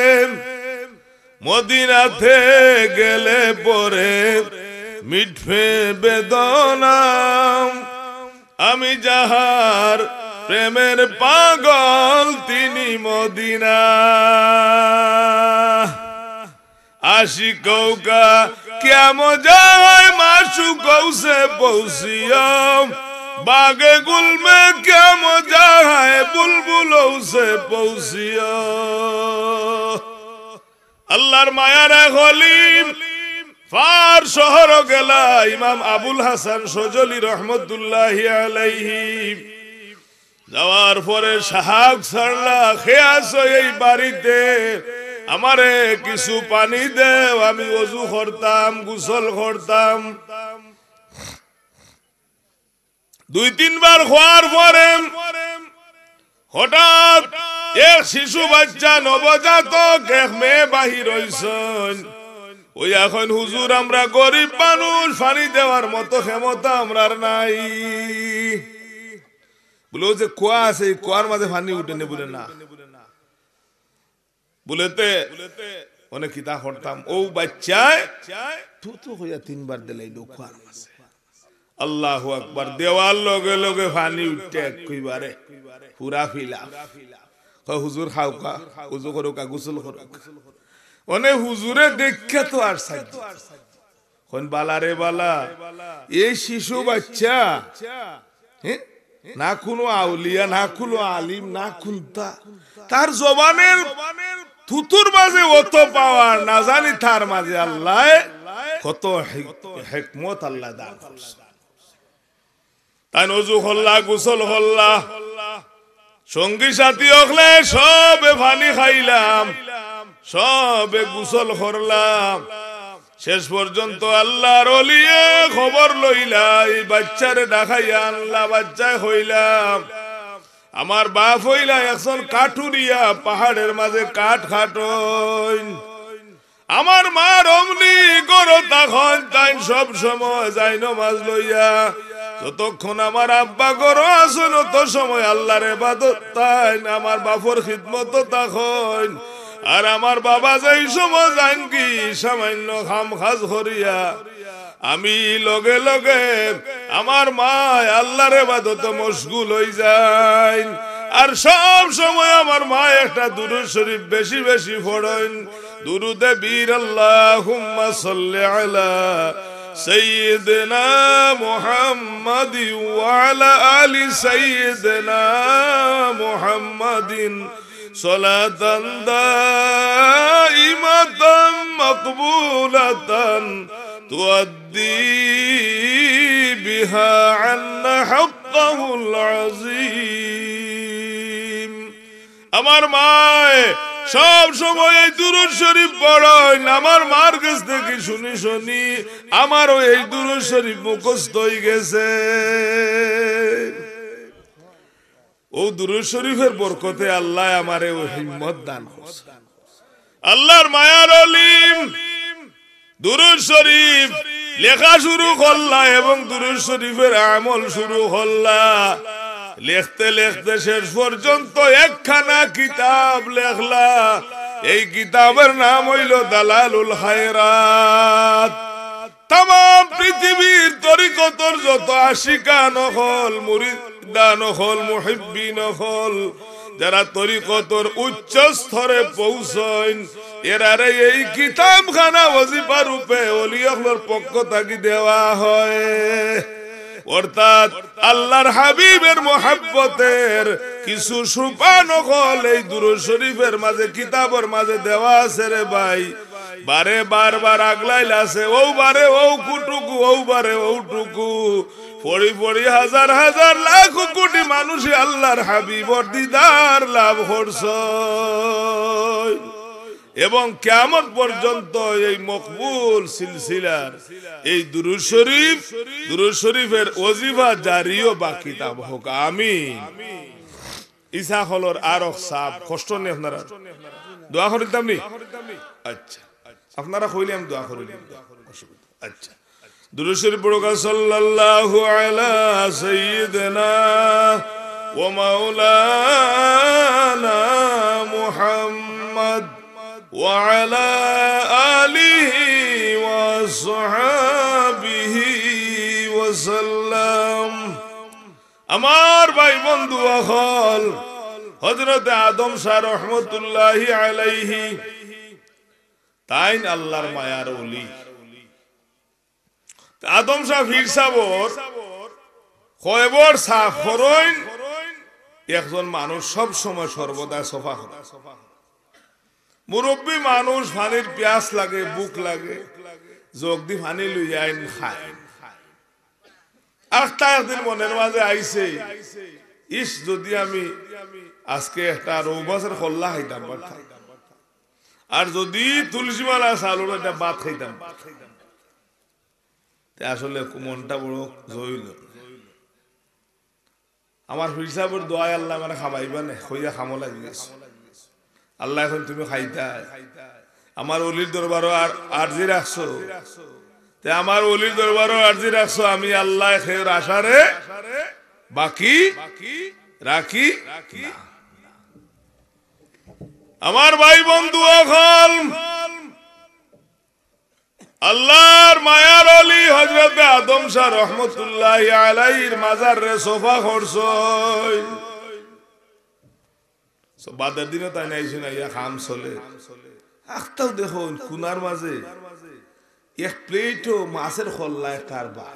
মদিনাতে গেলে পরে মিটবে বেদনা আমি যাহার প্রেমের পাগল তিনি মদিনা আশিকৌ কা क्या मजा है माशूकों से पहुंचियम बागे गुल में क्या मजा है बुलबुलों से पहुंचियो अल्लाहर माया रे खलीम ফার শহর গেলা ইমাম আবুল হাসান সজলি রহমতুল্লাহি আলাইহি যাওয়ার পরে সাহাব ছাড়লা খেয়াস এই বাড়িতে আমারে কিছু পানি দেও আমি ওযু করতাম গোসল করতাম দুই তিনবার খোয়ার পরে হঠাৎ এক শিশু বাচ্চা নবজাতক এক মেয়ে বাহির হইছেন ওই এখন হুজুর আমরা গরিব মানুষ পানি দেওয়ার মতো ক্ষমতা আমরার নাই বলে যে কুয়া আছে কুয়ার মাঝে পানি উঠে নে বলে না বলেতে অনেক কিতা করতাম ও বাচ্চায় থুতু হইয়া তিনবার দিলাই কুয়ার মাঝে আল্লাহু আকবার দেওয়ার লগে লগে পানি উঠে একবারে পুরা ফিলা হুজুর খাও কা উযু করো কা গোসল করো অনেক হুজুরে দেখে তো আর সাইজ কোন বালা রে বালা এই শিশু বাচ্চা হ্যাঁ না কোনো আউলিয়া না কোনো আলিম না কুনতা তার জবানের থুতুর মাঝে অত পাওয়ার না জানি তার মাঝে আল্লাহ কত হিকমত আল্লাহ দান করছে তাই ওযু হল্লা গোসল হল্লা সঙ্গী সাথী হলে সবে পানি খাইলাম সবে গোসল করলাম শেষ পর্যন্ত আল্লাহর ওলিয়ে খবর লইলা এই বাচ্চারে দেখাইয়া আনলা বাচ্চা হইলাম আমার বাপ হইলা একজন কাঠুরিয়া পাহাড়ের মাঝে কাঠ খাটইন আমার মা রমনি গরো তখন তাই সব সময় যাই নমাজ লইয়া যতক্ষণ আমার আব্বা গরো আসুন তত সময় আল্লাহর ইবাদত তাই আমার বাপর খিদমত তখন আর আমার বাবা যাই সময় যান কি সামান্য খাম খাজ করিয়া আমি লগে লগে আমার মা আল্লাহর ইবাদতে মশগুল হই যায় আর সব সময় আমার মা একটা দুরূদ শরীফ বেশি বেশি পড়েন দুরুদে বীর আল্লাহুম্মা সাল্লি আলা সাইয়্যিদিনা মুহাম্মাদ ওয়া আলা আলি সাইয়্যিদিনা মুহাম্মাদিন সালাতান দাইমাতান মাকবুলাতান তুআদ্দি বিহা আন্না হাক্কাহুল আযীম আমার মায়ে সব সময় এই দুরূদ শরীফ পড়েন আমার মার কাছ থেকে শুনি শুনি আমারও এই দুরূদ শরীফ মুখস্থ হয়ে গেছে ও দুরূদ শরীফের বরকতে আল্লাহ আমারে ও হিম্মত দান করছে আল্লাহর মায়ার আলিম দুরূদ শরীফ লেখা শুরু করলা এবং দুরূদ শরীফের আমল শুরু করলা লিখতে লিখতে শেষ পর্যন্ত একখানা কিতাব লেখলা এই কিতাবের নাম হইল দালালুল খায়রাত तमाम পৃথিবীর তরিকতর যত আশিকান হল মুরিদান হল মুহিব্বিন হল যারা তরিকতর উচ্চ স্তরে পৌঁছায় এরারে এই কিতাবখানা ওজিফা রূপে ওলিয়ার পক্ষ থেকে দেওয়া হয় অর্থাৎ আল্লাহর হাবিবের মোহাব্বতের কিছু সুপান হল এই দুরূদ শরীফের মাঝে কিতাবের মাঝে দেওয়া আছে রে ভাই বারে বারবার আগলাইল আছে ও বারে ও কুটুকু ও বারে ও টুকু পড়ি পড়ি হাজার হাজার লাখ কোটি মানুষ আল্লাহর হাবিবর দিদার লাভ করছে এবং কিয়ামত পর্যন্ত এই মকবুল সিলসিলার এই দুরূদ শরীফ দুরূদ শরীফের ওজিফা জারিও বাকি থাকুক আমিন ইসা হলর আর সাহেব কষ্ট নেই আপনারা দোয়া করিতাম নি আচ্ছা আপনারা কইলে আমি দোয়া করি আচ্ছা দুরূদ শরীফ পড়ুক সাল্লাল্লাহু আলা সাইয়্যিদিনা ওয়া মাওলানা মুহাম্মদ ওয়া আলা আলিহি ওয়া সাহবিহি ওয়া সাল্লাম আমার ভাই বন্ধু হল হযরত আদম শাহ রহমাতুল্লাহি আলাইহি তাই আল্লাহর মায়ার ওলি আদম শাহ পীর সাবর কয়বর সাফ করেন একজন মানুষ সব সময় সর্বদা সফা করে মুরব্বী মানুষ পানির পিয়াস লাগে বুক লাগে যোগ দি পানি লইয়া আইন খায় আখটা একদিন মনের মাঝে আইছে ইস যদি আমি আজকে একটা রৌবাসের খোল্লা খাইতাম পারতাম আর যদি তুলসী মালা চালুর একটা ভাত খাইতাম আসলে মনটা বড় জইল আমার হিসাবের দোয়ায় আল্লাহ মানে খাবাইবা না হইয়া খামো লাগি গেছে আল্লাহ এখন তুমি খাইতা আমার অলির দরবারও আর আরজি রাখছো তে আমার অলির দরবারও আরজি রাখছো আমি আল্লাহ খের আশারে বাকি রাখি আমার ভাই বন্ধু অখল আল্লাহর মায়ার অলি হযরত আদম শাহ রহমতুল্লাহি আলাইহির মাজার রে সোফা করছই সো বাদের দিনে তাই নাইছে না ইয়া খাম চলে আখতাও দেখো কুনার মাঝে এক প্লেটও মাছের খোল্লায় কারবার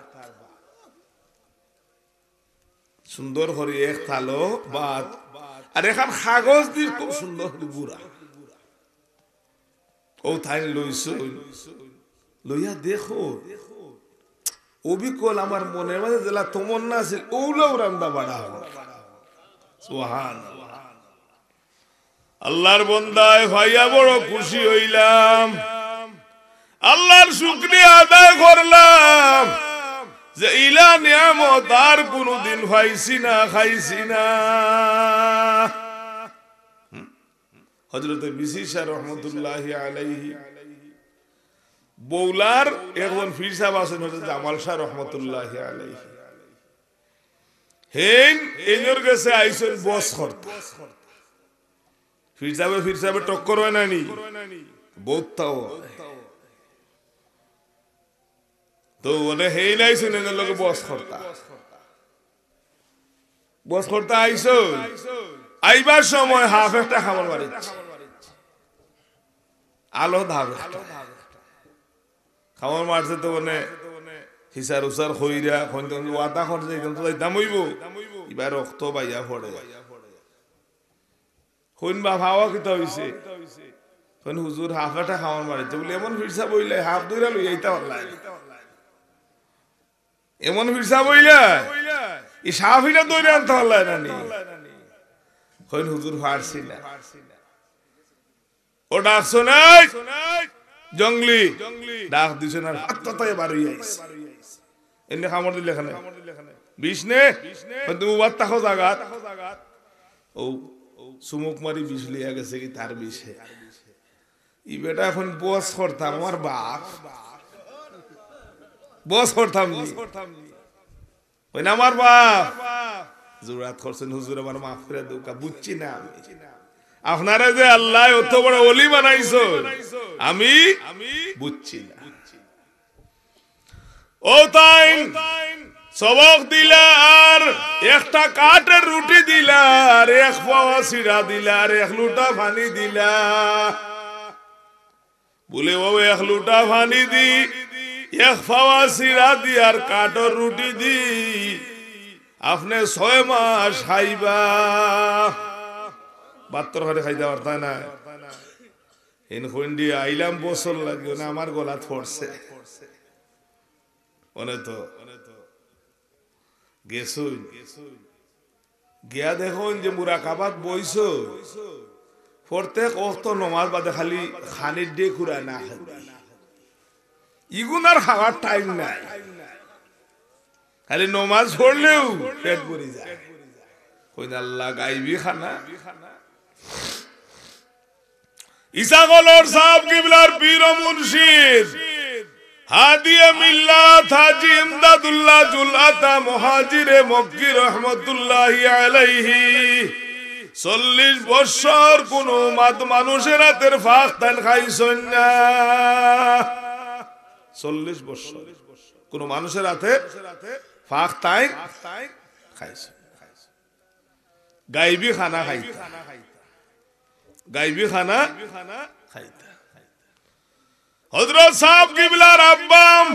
সুন্দর করে এক থালো ভাত আর এখন কাগজ দিয়ে খুব সুন্দর করে গুড়া ও থাই লইছো লইয়া দেখো অবিকল আমার মনের মাঝে যেলা তমন্না আছে ওগুলোও রান্দা বাড়া হবে সুবহানাল্লাহ আল্লাহর বন্দায় ভাইয়া বড় খুশি হইলাম আল্লাহর শুকরিয়া আদায় করলাম যে ইলা নিয়ামত আর কোনদিন পাইছি না খাইছি না হযরত বিসি শাহ রহমাতুল্লাহি আলাইহি বৌলার একজন পীর সাহেব আছেন হযরত জামাল শাহ রহমাতুল্লাহি আলাইহি হেন এনর কাছে আইছেন বস করতে পীর সাহেব পীর সাহেব টক্কর হয় না নি বহুতটাও তো ওনে হেন আইছেন এনর লগে বস করতা বস করতে আইছো আইবার সময় হাফ একটা খাবার বাড়িছে আলো ধাবে খাবার মারছে তো মানে হিসার উসার খইরা ওয়াদা করছে কিন্তু যাইতাম হইব এবার রক্ত বাইয়া পড়ে হইন বা ভাওয়া কিতা হইছে কোন হুজুর হাফ একটা খাবার মারিছে বলে এমন ফিরসা বইলে হাফ দুইরা লই আইতা পারলাই এমন ফিরসা বইলা এই সাফিটা দইরা আনতে পারলাই না নি হইন হুজুর ফারছি না ও ডাকছো নাই জঙ্গলি ডাক দিছে না আত্মতায় বার হই আইছে এনে খামর দিলে এখানে বিষ নে তুমি ওয়াত তাকো জাগাত ও সুমুক মারি বিষ লিয়া গেছে কি তার বিষে ই বেটা এখন বস করতাম আমার বাপ বস করতাম নি ওই না আমার বাপ জুরাত করছেন হুজুর আমার মাফ করে দাও বুঝছি না আমি আপনারা যে আল্লাহ অত বড় ওলি বানাইছো আমি বুঝছি না ও তাই সবক দিলা আর একটা কাঠের রুটি দিলা আর এক পাওয়া সিরা দিলা আর এক লুটা পানি দিলা বলে ও এক লুটা পানি দি এক পাওয়া সিরা দি আর কাঠের রুটি দি আপনি ছয় মাস খাইবা বাত্তর ঘরে খাইতে পারতাই না এন খন্ডি আইলাম বছর লাগে না আমার গলাত পড়ছে অনে তো গেছো গিয়া দেখুন যে মুরাকাবাত বইছো প্রত্যেক অক্ত নমাজ বাদে খালি খানির দিয়ে খুঁড়া না ইগুনার খাওয়ার টাইম নাই খালি নমাজ পড়লেও পেট ভরে যায় কই আল্লাহ গাইবি খানা ইসাগলর সাহেব কিবলার পীর ও মুর্শিদ হাদিয়ে মিল্লাত হাজী ইমদাদুল্লাহ জুলআতা মুহাজিরে মক্কি রহমাতুল্লাহি আলাইহি চল্লিশ বছর কোন মাত মানুষের হাতের ফাঁক তান খাইছেন না চল্লিশ বছর কোন মানুষের হাতে ফাঁক তাই খাইছে গাইবি খানা খাইতা গাইবি খানা খাইতা হযরত সাহেব কিবলার আব্বাম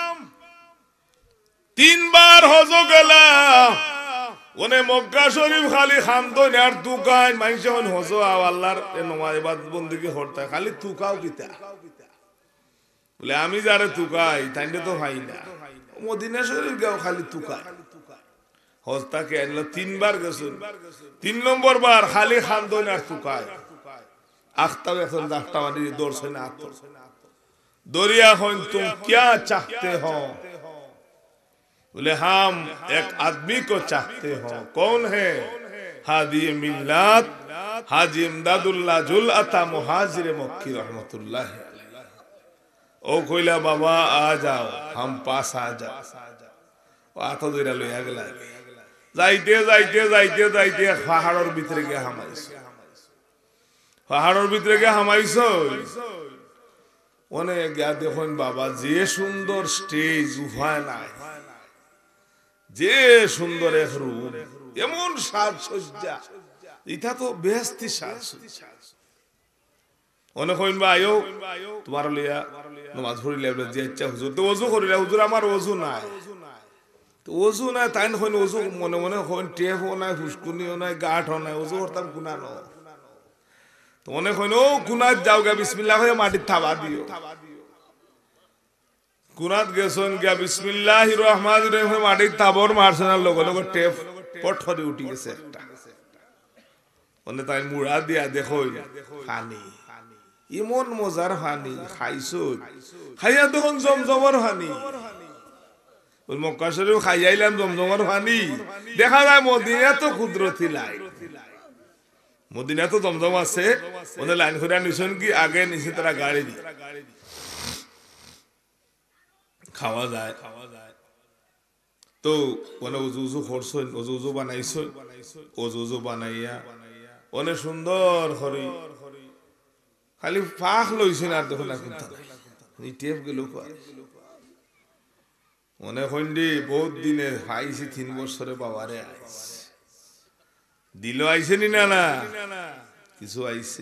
তিনবার হজ গেলা ওনে মক্কা শরীফ খালি খামদন আর তুকাই মাইছে হন হজ আল্লাহর নমাজ ইবাদত বندگی করতে খালি তুকাও কিতা বলে আমি যারে তুকাই তাইলে তো ভাই না মদিনা শরীফ গাও খালি তুকাই হস্তাকে আনলো তিনবার গেছেন তিন নম্বর বার খালি খান্দন আর তুকায় আখতাও এখন দাঁতটা মারি দৌড়ছে না আত দরিয়া হন তুম क्या चाहते हो बोले हम एक आदमी को चाहते हो कौन है हादी मिल्लात हाजी इमदादुल्लाह जुल अता मुहाजिर मक्की रहमतुल्लाह ओ कोइला बाबा आ जाओ हम पास आ जाओ ও আত দইরা লইয়া গেলা যাইতে যাইতে যাইতে যাইতে পাহাড়ের ভিতরে গিয়ে হামাইছে পাহাড়ের ভিতরে গিয়ে হামাইছো অনেক গিয়া দেখুন বাবা যে সুন্দর স্টেজ উপায় নাই যে সুন্দর এক রূপ এমন সাজসজ্জা এটা তো বেহেশতি সাজসজ্জা অনেক হইন বা আয়ো তোমার লইয়া নামাজ পড়িলে যে ইচ্ছা হুজুর তো ওযু করিলা হুজুর আমার ওযু নাই তো ওযু নাই তাই হইন ওযু মনে মনে হইন টেপও নাই ফুসকুনিও নাই গাঁঠও নাই ওযু করতাম কুনানো তো অনেক হইন ও কুনাত যাও গা বিসমিল্লাহ হয়ে মাটির থাবা দিও কুনাত গেছন গা বিসমিল্লাহির রহমানির রহিম মাটির থাবর মারছেন আর লগে লগে টেপ পট করে উঠি গেছে একটা অনে তাই মুড়া দিয়া দেখো পানি এমন মজার পানি খাইছো খাইয়া তখন জমজমর পানি ওই মক্কা শরীফ খাইয়াইলাম জমজমর পানি দেখা যায় মদিনা তো কুদরতি লাই মদিনা তো জমজম আছে ওদের লাইন করে নিছেন কি আগে নিচে তারা গাড়ি দিয়ে খাওয়া যায় তো মানে উজু উজু করছেন উজু উজু বানাইছেন উজু উজু বানাইয়া অনেক সুন্দর করে খালি পাখ লইছেন আর দেখুন না কোনটা এই টেপ গেল মনে হইন্ডি বহুত দিনে আইছি তিন বছরে বাবারে আইছে দিল আইছে নি না না কিছু আইছে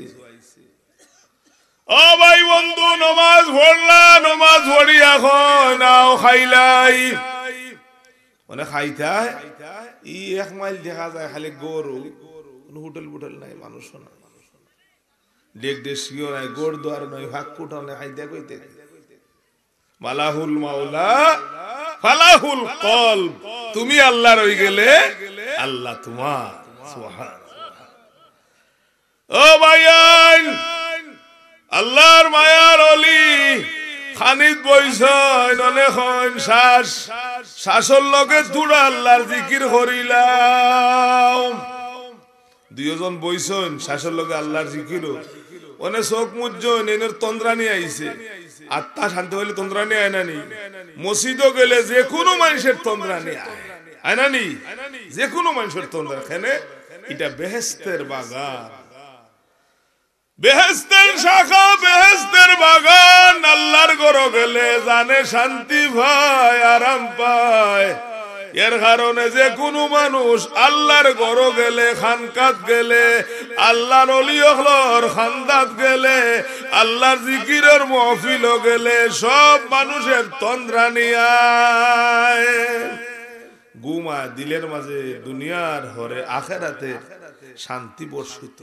ও ভাই বন্ধু নামাজ পড়লা নামাজ পড়ি এখন নাও খাইলাই মানে খাইতাই ই এক মাইল দেখা যায় খালি গরু কোনো হোটেল বুটেল নাই মানুষ না ডেক ডেসিও নাই গোড় দোয়ার নাই ভাগ কুটো নাই খাইতে কইতে মালাহুল মাওলা ফালাহুল কলব তুমি আল্লাহর হই গেলে আল্লাহ তোমার সুবহানাল্লাহ ও ভাইয়ান আল্লাহর মায়ার ওলি খানিত বইছন অনেকক্ষণ শ্বাস শ্বাসর লগে তুড়া আল্লাহর জিকির করিলাম দুইজন বইছন শ্বাসর লগে আল্লাহর জিকির অনে চোখ মুজ্জন এনের তন্দ্রানি আইছে আত্মা শান্তি হইলে তন্দ্রানি আয় নানি মসজিদও গেলে যে কোনো মানুষের তন্দ্রানি আয় আয় নানি যে কোনো মানুষের তন্দ্রা এখানে এটা বেহেশতের বাগান বেহেশতের শাখা বেহেশতের বাগান আল্লাহর ঘর গেলে জানে শান্তি পায় আরাম পায় এর কারণে যে কোনো মানুষ আল্লাহর ঘর গেলে খানকাত গেলে আল্লাহর ওলি হলর খানদাত গেলে আল্লাহর জিকিরের মাহফিল গেলে সব মানুষের তন্দ্রানি আয় ঘুমা দিলের মাঝে দুনিয়ার হরে আখিরাতের শান্তি বর্ষিত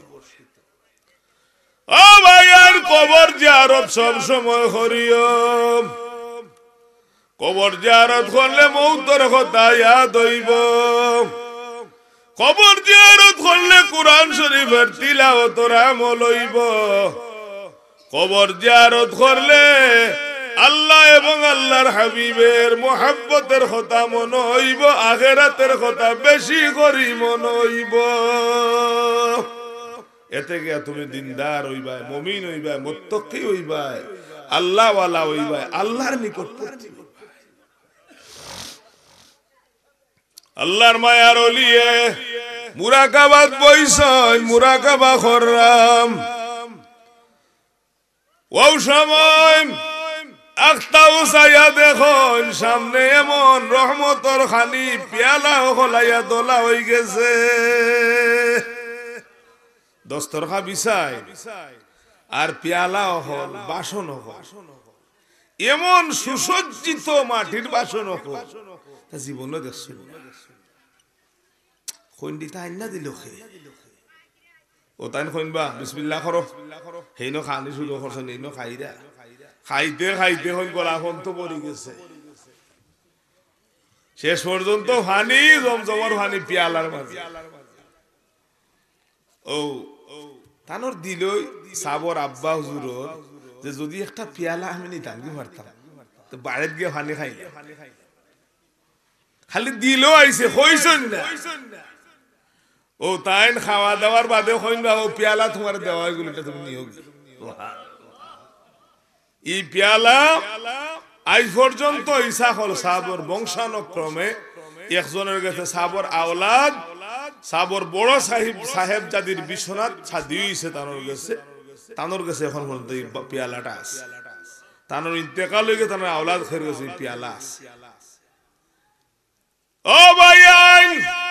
ও ভাই আর কবর জিয়ারত সব সময় করিও কবর জিয়ারত করলে মৌতের কথা ইয়াদ হইব কবর জিয়ারত করলে কুরআন শরীফের তিলাওয়াতের আমল হইব কবর জিয়ারত করলে আল্লাহ এবং আল্লাহর হাবিবের মুহাব্বতের কথা মনে হইব আখিরাতের কথা বেশি করি মনে হইব এতে গিয়া তুমি দিনদার হইবা মুমিন হইবা মুত্তাকি হইবা আল্লাহ ওয়ালা হইবা আল্লাহর নিকটবর্তী আল্লাহর মায়ার ওলিয়ে মুরাকাবাত বইছন মুরাকাবা কররাম ওই সময় আখতাও সাইয়া দেখুন সামনে এমন রহমতর খানি পেয়ালা হলাইয়া দোলা হয়ে গেছে দস্তরখা বিছাই আর পেয়ালা হল বাসন হল এমন সুসজ্জিত মাটির বাসন হল তা জীবনে দেখছিল খন্ডিতা আইনা দিল খে ও তাই কইনবা বিসমিল্লাহ করো হেইনো খানি শুরু করছেন এইনো খাইরা খাইতে খাইতে হই গলা ফন্ত পড়ে গেছে শেষ পর্যন্ত পানি জমজমার পানি পিয়ালার মাঝে ও তানোর দিলই সাবর আব্বা হুজুরর যে যদি একটা পিয়ালা আমি নিতাম কি পারতাম তো বাইরে গিয়ে পানি খাই খালি দিল আইছে হইছেন না ও তাই খাওয়া দাওয়ার বাদে হইন বা ও পিয়ালা তোমার দেওয়া এগুলোটা তুমি নিয়োগ এই পিয়ালা আজ পর্যন্ত ঈসা হল সাবর বংশানুক্রমে একজনের কাছে সাবর আওলাদ সাবর বড় সাহেব সাহেব জাদির বিশ্বনাথ ছাদি হইছে তানোর কাছে তানোর কাছে এখন পর্যন্ত এই পিয়ালাটা আছে তানোর ইন্তেকাল হয়ে গেছে তানোর আওলাদ খেয়ে গেছে পিয়ালা আছে ও ভাইয়ান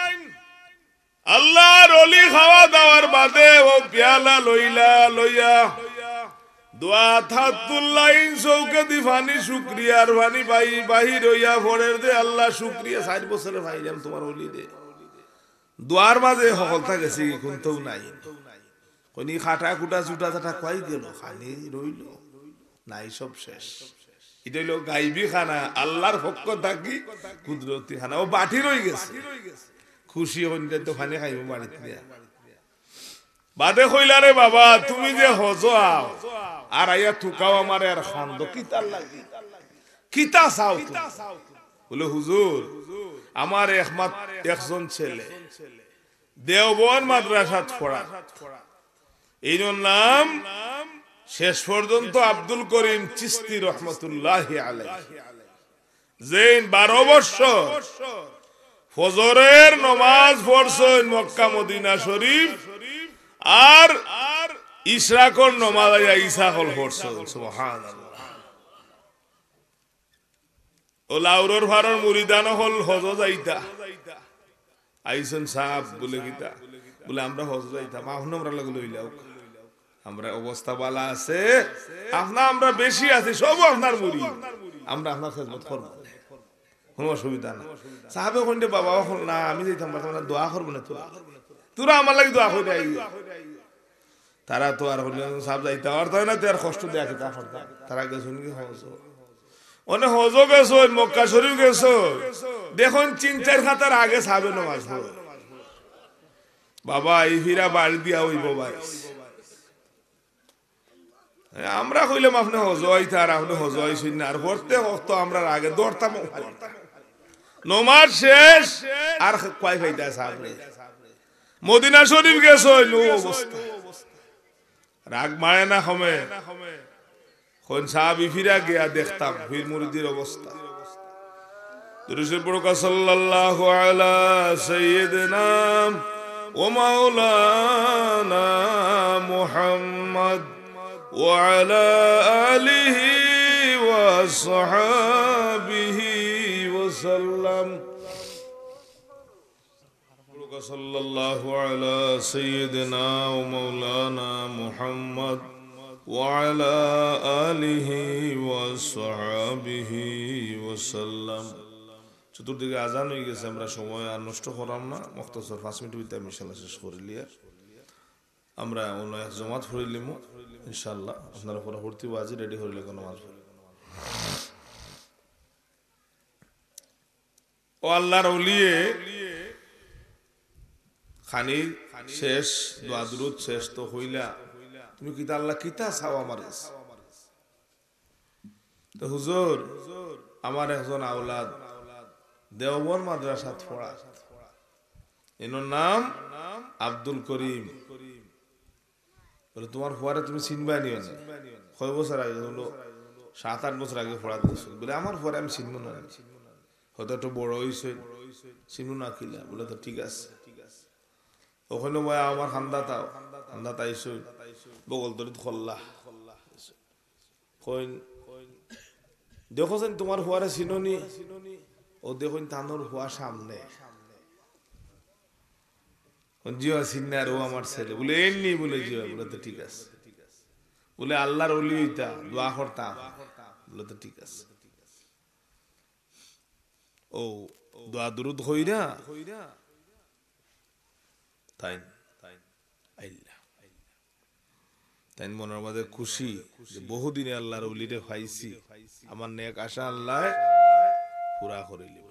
আল্লাহর ওলি খাওয়া দাওয়ার বাদে ও পিয়ালা লইলা লইয়া দোয়া থাতুল্লাইন চৌকে দি ফানি শুকরিয়ার ফানি ভাই বাহির হইয়া ফরের দে আল্লাহ শুকরিয়া ষাট বছরের ভাই যাম তোমার ওলি দে দোয়ার মাঝে হলতা গেছে কোনটাও নাই কোনি খাটা কুটা চুটা চাটা কই গেল খানি রইল নাই সব শেষ এটা হইল গাইবি খানা আল্লাহর পক্ষ থাকি কুদরতি খানা ও বাটি রই গেছে খুশি হইতে তো খানি খাইব বাড়িতে দিয়া বাদে কইলা রে বাবা তুমি যে হজ আও আর আইয়া থুকাও আমারে আর খান্দ কিতার লাগি কিতা চাও বলে হুজুর আমার একমাত একজন ছেলে দেওবন মাদ্রাসাত পড়া এর নাম শেষ পর্যন্ত আব্দুল করিম চিশতি রহমাতুল্লাহি আলাইহি যেন বারো বছর ফজরের নামাজ পড়ছেন মক্কা মদিনা শরীফ আর ইশরাকর নামাজ আইয়া ঈসা হল পড়ছেন সুবহানাল্লাহ ও লাউরর ফারর মুরিদান হল হজ যাইতা আইসন সাহেব বলে গীতা বলে আমরা হজ যাইতাম এখন আমরা লাগে লইলাও আমরা অবস্থা বালা আছে আপনা আমরা বেশি আছি সব আপনার মুরি আমরা আপনার খেদমত করব কোনো অসুবিধা না সাহাবে কোনটা বাবা হল না আমি যাইতাম তোমরা দোয়া করব না তোরা তোরা আমার লাগি দোয়া করে আই তারা তো আর হল সাহেব যাইতা আর তাই না তার কষ্ট দেয়া কি তা করতা তারা গেছুন কি হজ ওনে হজ গেছো মক্কা শরীফ গেছো দেখুন তিন চার খাতার আগে সাহাবে নামাজ পড়ো বাবা এই ফিরা বাড়ি দিয়া হইব ভাই আমরা কইলাম আপনি হজ হইতে আর আপনি হজ হইছেন না আর পড়তে হতো আমরা আগে দৌড়তাম নমাজ শেষ আর কয় ফাইদা সাহাবে মদিনা শরীফ গেছো লো অবস্থা রাগ মারে না হমে কোন সাহাবী ফিরা গিয়া দেখতাম ফির মুরিদের অবস্থা দুরূদ পড়ো সাল্লাল্লাহু আলা সাইয়্যিদিনা ওয়া মাওলানা মুহাম্মদ ওয়া আলা আলিহি ওয়া সাহবিহি ওয়া সাল্লাম পড়ো সাল্লাল্লাহু আলা সাইয়্যিদিনা ওয়া মাওলানা মুহাম্মদ وعلى آله وصحبه وسلم চতুর্দিকে আজান হয়ে গেছে আমরা সময় আর নষ্ট করাম না মুখতাসর পাঁচ মিনিট ভিতরে আমি ইনশাআল্লাহ শেষ করিলি আর আমরা অন্য এক জামাত পড়িলিম ইনশাআল্লাহ আপনারা পরবর্তী ওয়াজি রেডি হইলে কোন নামাজ পড়ি ও আল্লাহর ওলিয়ে খানি শেষ দোয়া দুরূদ শেষ তো হইলা তুমি কিতা আল্লাহ কিতা চাও আমার তো হুজুর আমার একজন আওলাদ দেওবন মাদ্রাসাত পড়া এর নাম আব্দুল করিম বলে তোমার ফুয়ারে তুমি চিনবা নিও না কয় বছর আগে হলো সাত আট বছর আগে পড়া দিয়েছো বলে আমার ফুয়ারে আমি চিনবো না হয়তো একটু বড় হয়েছে চিনবো না কিলা বলে তো ঠিক আছে ওখানে বয়া আমার খান্দা তাও খান্দা তাইছো বগল ধরে খল্লা কইন দেখোছেন তোমার হুয়ারে চিননি ও দেখুন তানোর হুয়া সামনে জিয়া সিন্নার ও আমার ছেলে বলে এমনি বলে জিয়া বলে তো ঠিক আছে বলে আল্লাহর ওলি হইতা দোয়া করতাম বলে তো ঠিক আছে ও দোয়া দুরুদ হইরা তাই আইল্লা তাই মনের মধ্যে খুশি যে বহুদিনে আল্লাহর ওলিরে পাইছি, আমার নেক আশা আল্লাহ পুরা করে লিব।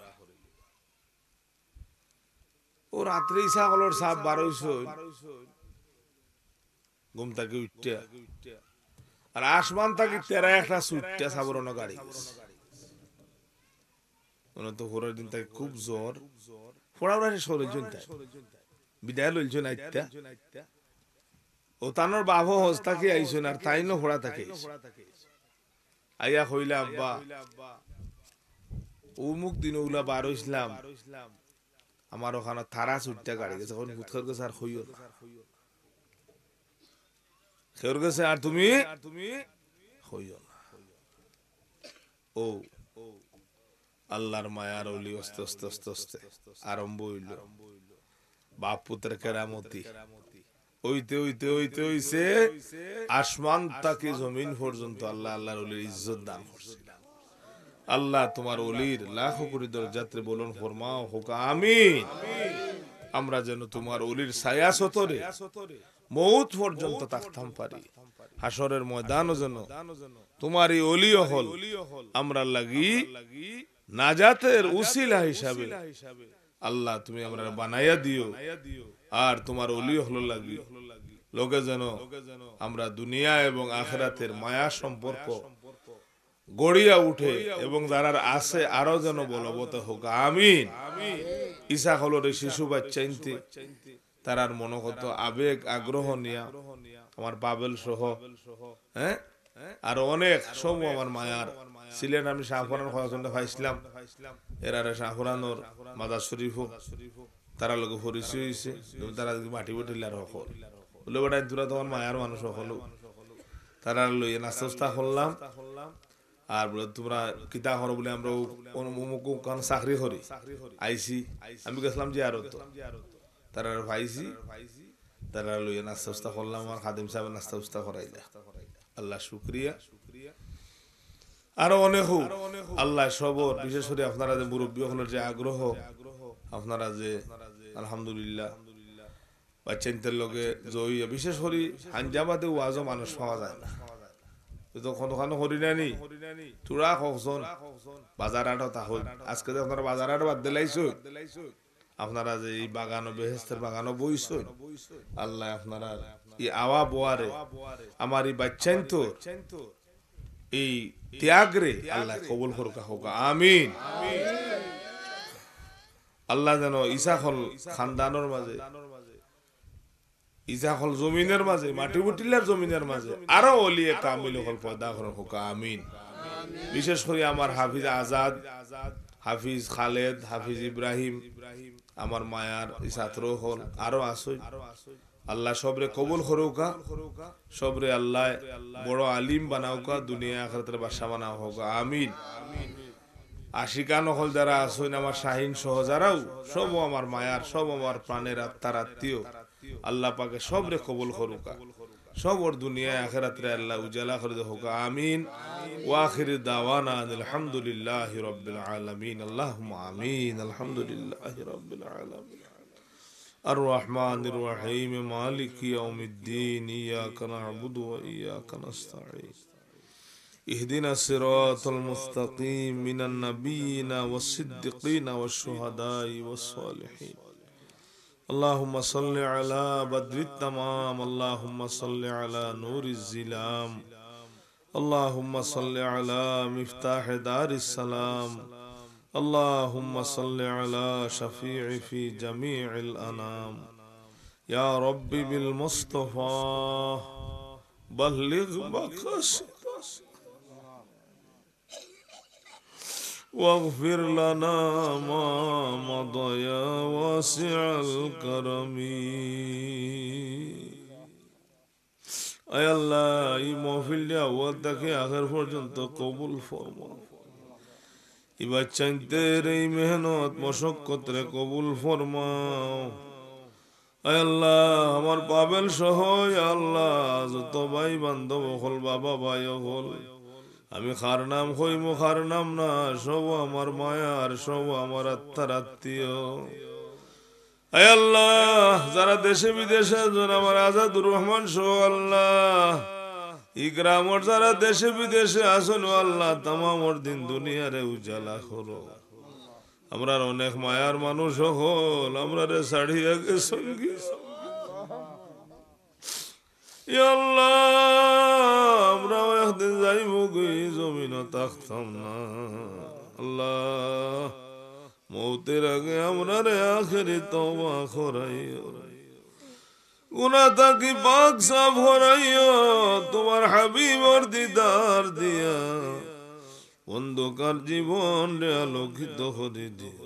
ও রাত্রে ইসা হলর সাপ বারোইশো ঘুম থেকে উঠতে, আর আসমান থাকি তেরা একটা সুটটা সাবরণ গাড়ি মনে তো পরের দিন থেকে খুব জ্বর, ফোড়াউড়া সরেছেন তাই বিদায় লইছেন আইতা ও তানোর বাবু হস্তা কি আইছেন, আর তাই নো ফোড়া থাকে আইয়া কইলা আব্বা অমুক দিন ওগুলা বার হইছিলাম, আমার ওখানে থারা সুটটা গাড়ি গেছে, এখন মুখের গেছে আর হইও না খের গেছে, আর তুমি হইও না। ও আল্লাহর মায়ার ওলি আস্তে আস্তে আস্তে আস্তে আরম্ভ হইল বাপ পুত্রের কেরামতি। ওইতে ওইতে ওইতে হইছে আসমান তাকে জমিন পর্যন্ত আল্লাহ আল্লাহর ওলির ইজ্জত দান করছে। আল্লাহ তোমার ওলির লাখো কোটি দরজাতে বলুন ফরমাও হোক আমিন। আমরা যেন তোমার ওলির ছায়া সতরে মৌত পর্যন্ত থাকতাম পারি, হাসরের ময়দানও যেন তোমার এই ওলিও হল আমরা লাগি নাজাতের উসিলা হিসাবে আল্লাহ তুমি আমরা বানাইয়া দিও। আর তোমার ওলিও হল লাগি লোকে যেন আমরা দুনিয়া এবং আখিরাতের মায়া সম্পর্ক গড়িয়া উঠে এবং যারা আছে আরো যেন বলবত হোক আমিন। ঈসা হলোর শিশু বাচ্চা ইনতে তারার মনোগত আবেগ আগ্রহ নিয়া আমার বাবেল সহ হ্যাঁ আর অনেক সব আমার মায়ার ছিলেন। আমি শাহপুরান খোয়াজনটা পাইছিলাম, এরারে শাহপুরানোর মাদার শরীফ তারা লোক পরিচয় হয়েছে, তারা মাটি বটিল আর হল বলে বেটাই তোরা তোমার মায়ার মানুষ হলো, তারা লইয়ে নাস্তা উস্তা করলাম। আর বলে তোমরা কিতা করো বলে আমরা চাকরি করি আইসি, আমি গেছিলাম যে আরো তারা ভাইছি, তারা লইয়ে নাস্তা উস্তা করলাম, আমার খাদিম সাহেব নাস্তা উস্তা করাইলা, আল্লাহ শুক্রিয়া। আরো অনেক আল্লাহ সবর, বিশেষ করে আপনারা যে মুরব্বী হলের যে আগ্রহ, আপনারা যে আলহামদুলিল্লাহ বাচ্চাদের লগে জয়ী, বিশেষ করে হাঞ্জাবাদে ওয়াজও মানুষ পাওয়া যায় না, কখনো হরি নানি তোরা কখন বাজার আট তাহল আজকে যে আপনারা বাজার আট বাদ দিলাইছো, আপনারা যে এই বাগানো বেহেস্তের বাগানো বইছো, আল্লাহ আপনারা এই আওয়া বোয়ারে আমার এই বাচ্চাইন তো এই ত্যাগ রে আল্লাহ কবুল করুক হোক আমিন। আল্লাহ যেন ঈসা হল খানদানোর মাঝে, ঈসা হল জমিনের মাঝে, মাটি বুটিলার জমিনের মাঝে আরো ওলিয়ে কামিল হল পয়দা করেন হোক আমিন। বিশেষ করে আমার হাফিজ আজাদ, হাফিজ খালেদ, হাফিজ ইব্রাহিম, আমার মায়ার ছাত্র হল আরো আসই, আল্লাহ সবরে কবুল করুকা, সবরে আল্লাহ বড় আলিম বানাওকা, দুনিয়া আখিরাতের বাদশা বানাও হোক আমিন। আশিকান হল যারা আসইন আমার শাহিন সহ যারাও সব আমার মায়ার, সব আমার প্রাণের আত্মার আত্মীয়, আল্লাহ পাকে সবরে কবুল করুকা, সব ওর দুনিয়া আখিরাতে আল্লাহ উজালা করে দে হোক আমিন। ওয়া আখির দাওয়ানা আলহামদুলিল্লাহি রাব্বিল আলামিন, আল্লাহুম্মা আমিন। আলহামদুলিল্লাহি রাব্বিল আলামিন। الرحمن الرحيم مالك يوم الدين إياك نعبد وإياك نستعين اهدنا الصراط المستقيم من النبيين والصديقين والشهداء والصالحين اللهم صل على بدر التمام اللهم صل على نور الظلام اللهم صل على مفتاح دار السلام اللهم صل على شفيع في جميع الأنام يا رب بالمصطفى بلغ مقاصدنا واغفر لنا ما مضى يا واسع الكرم اے اللہ এই মাহফিল আওয়াল থেকে আখের পর্যন্ত কবুল ফরমাও। এই বাচ্চাদের এই মেহনত মশক্কত রে কবুল ফরমাও। আয় আল্লাহ আমার পাবেল সহ আল্লাহ যত ভাই বান্ধব হল, বাবা ভাই হল, আমি খার নাম হইম খার নাম না, সব আমার মায়ার, সব আমার আত্মার আত্মীয়। আয় আল্লাহ যারা দেশে বিদেশে আমার আজাদুর রহমান সহ আল্লাহ এই গ্রামের যারা দেশে বিদেশে আসল আল্লাহ তামামর দিন দুনিয়ারে উজালা করো আমরার অনেক মায়ার মানুষ হল আমরা রে ছাড়িয়া গে সঙ্গী আল্লাহ আমরাও একদিন যাইব গই জমিন থাকতাম না আল্লাহ মৌতের আগে আমরা রে আখেরি তওবা করাইও গুনাহ থাকি পাক সাফ করাইও তোমার হাবিবর দিদার দিয়া অন্ধকার জীবন রে আলোকিত করে দিও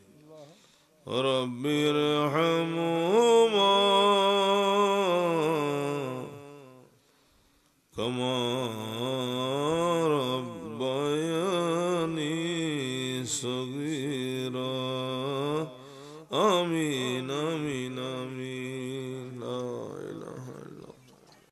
রব্বির হামহুমা কামা রব্বায়ানি সগীরা আমিন আমিন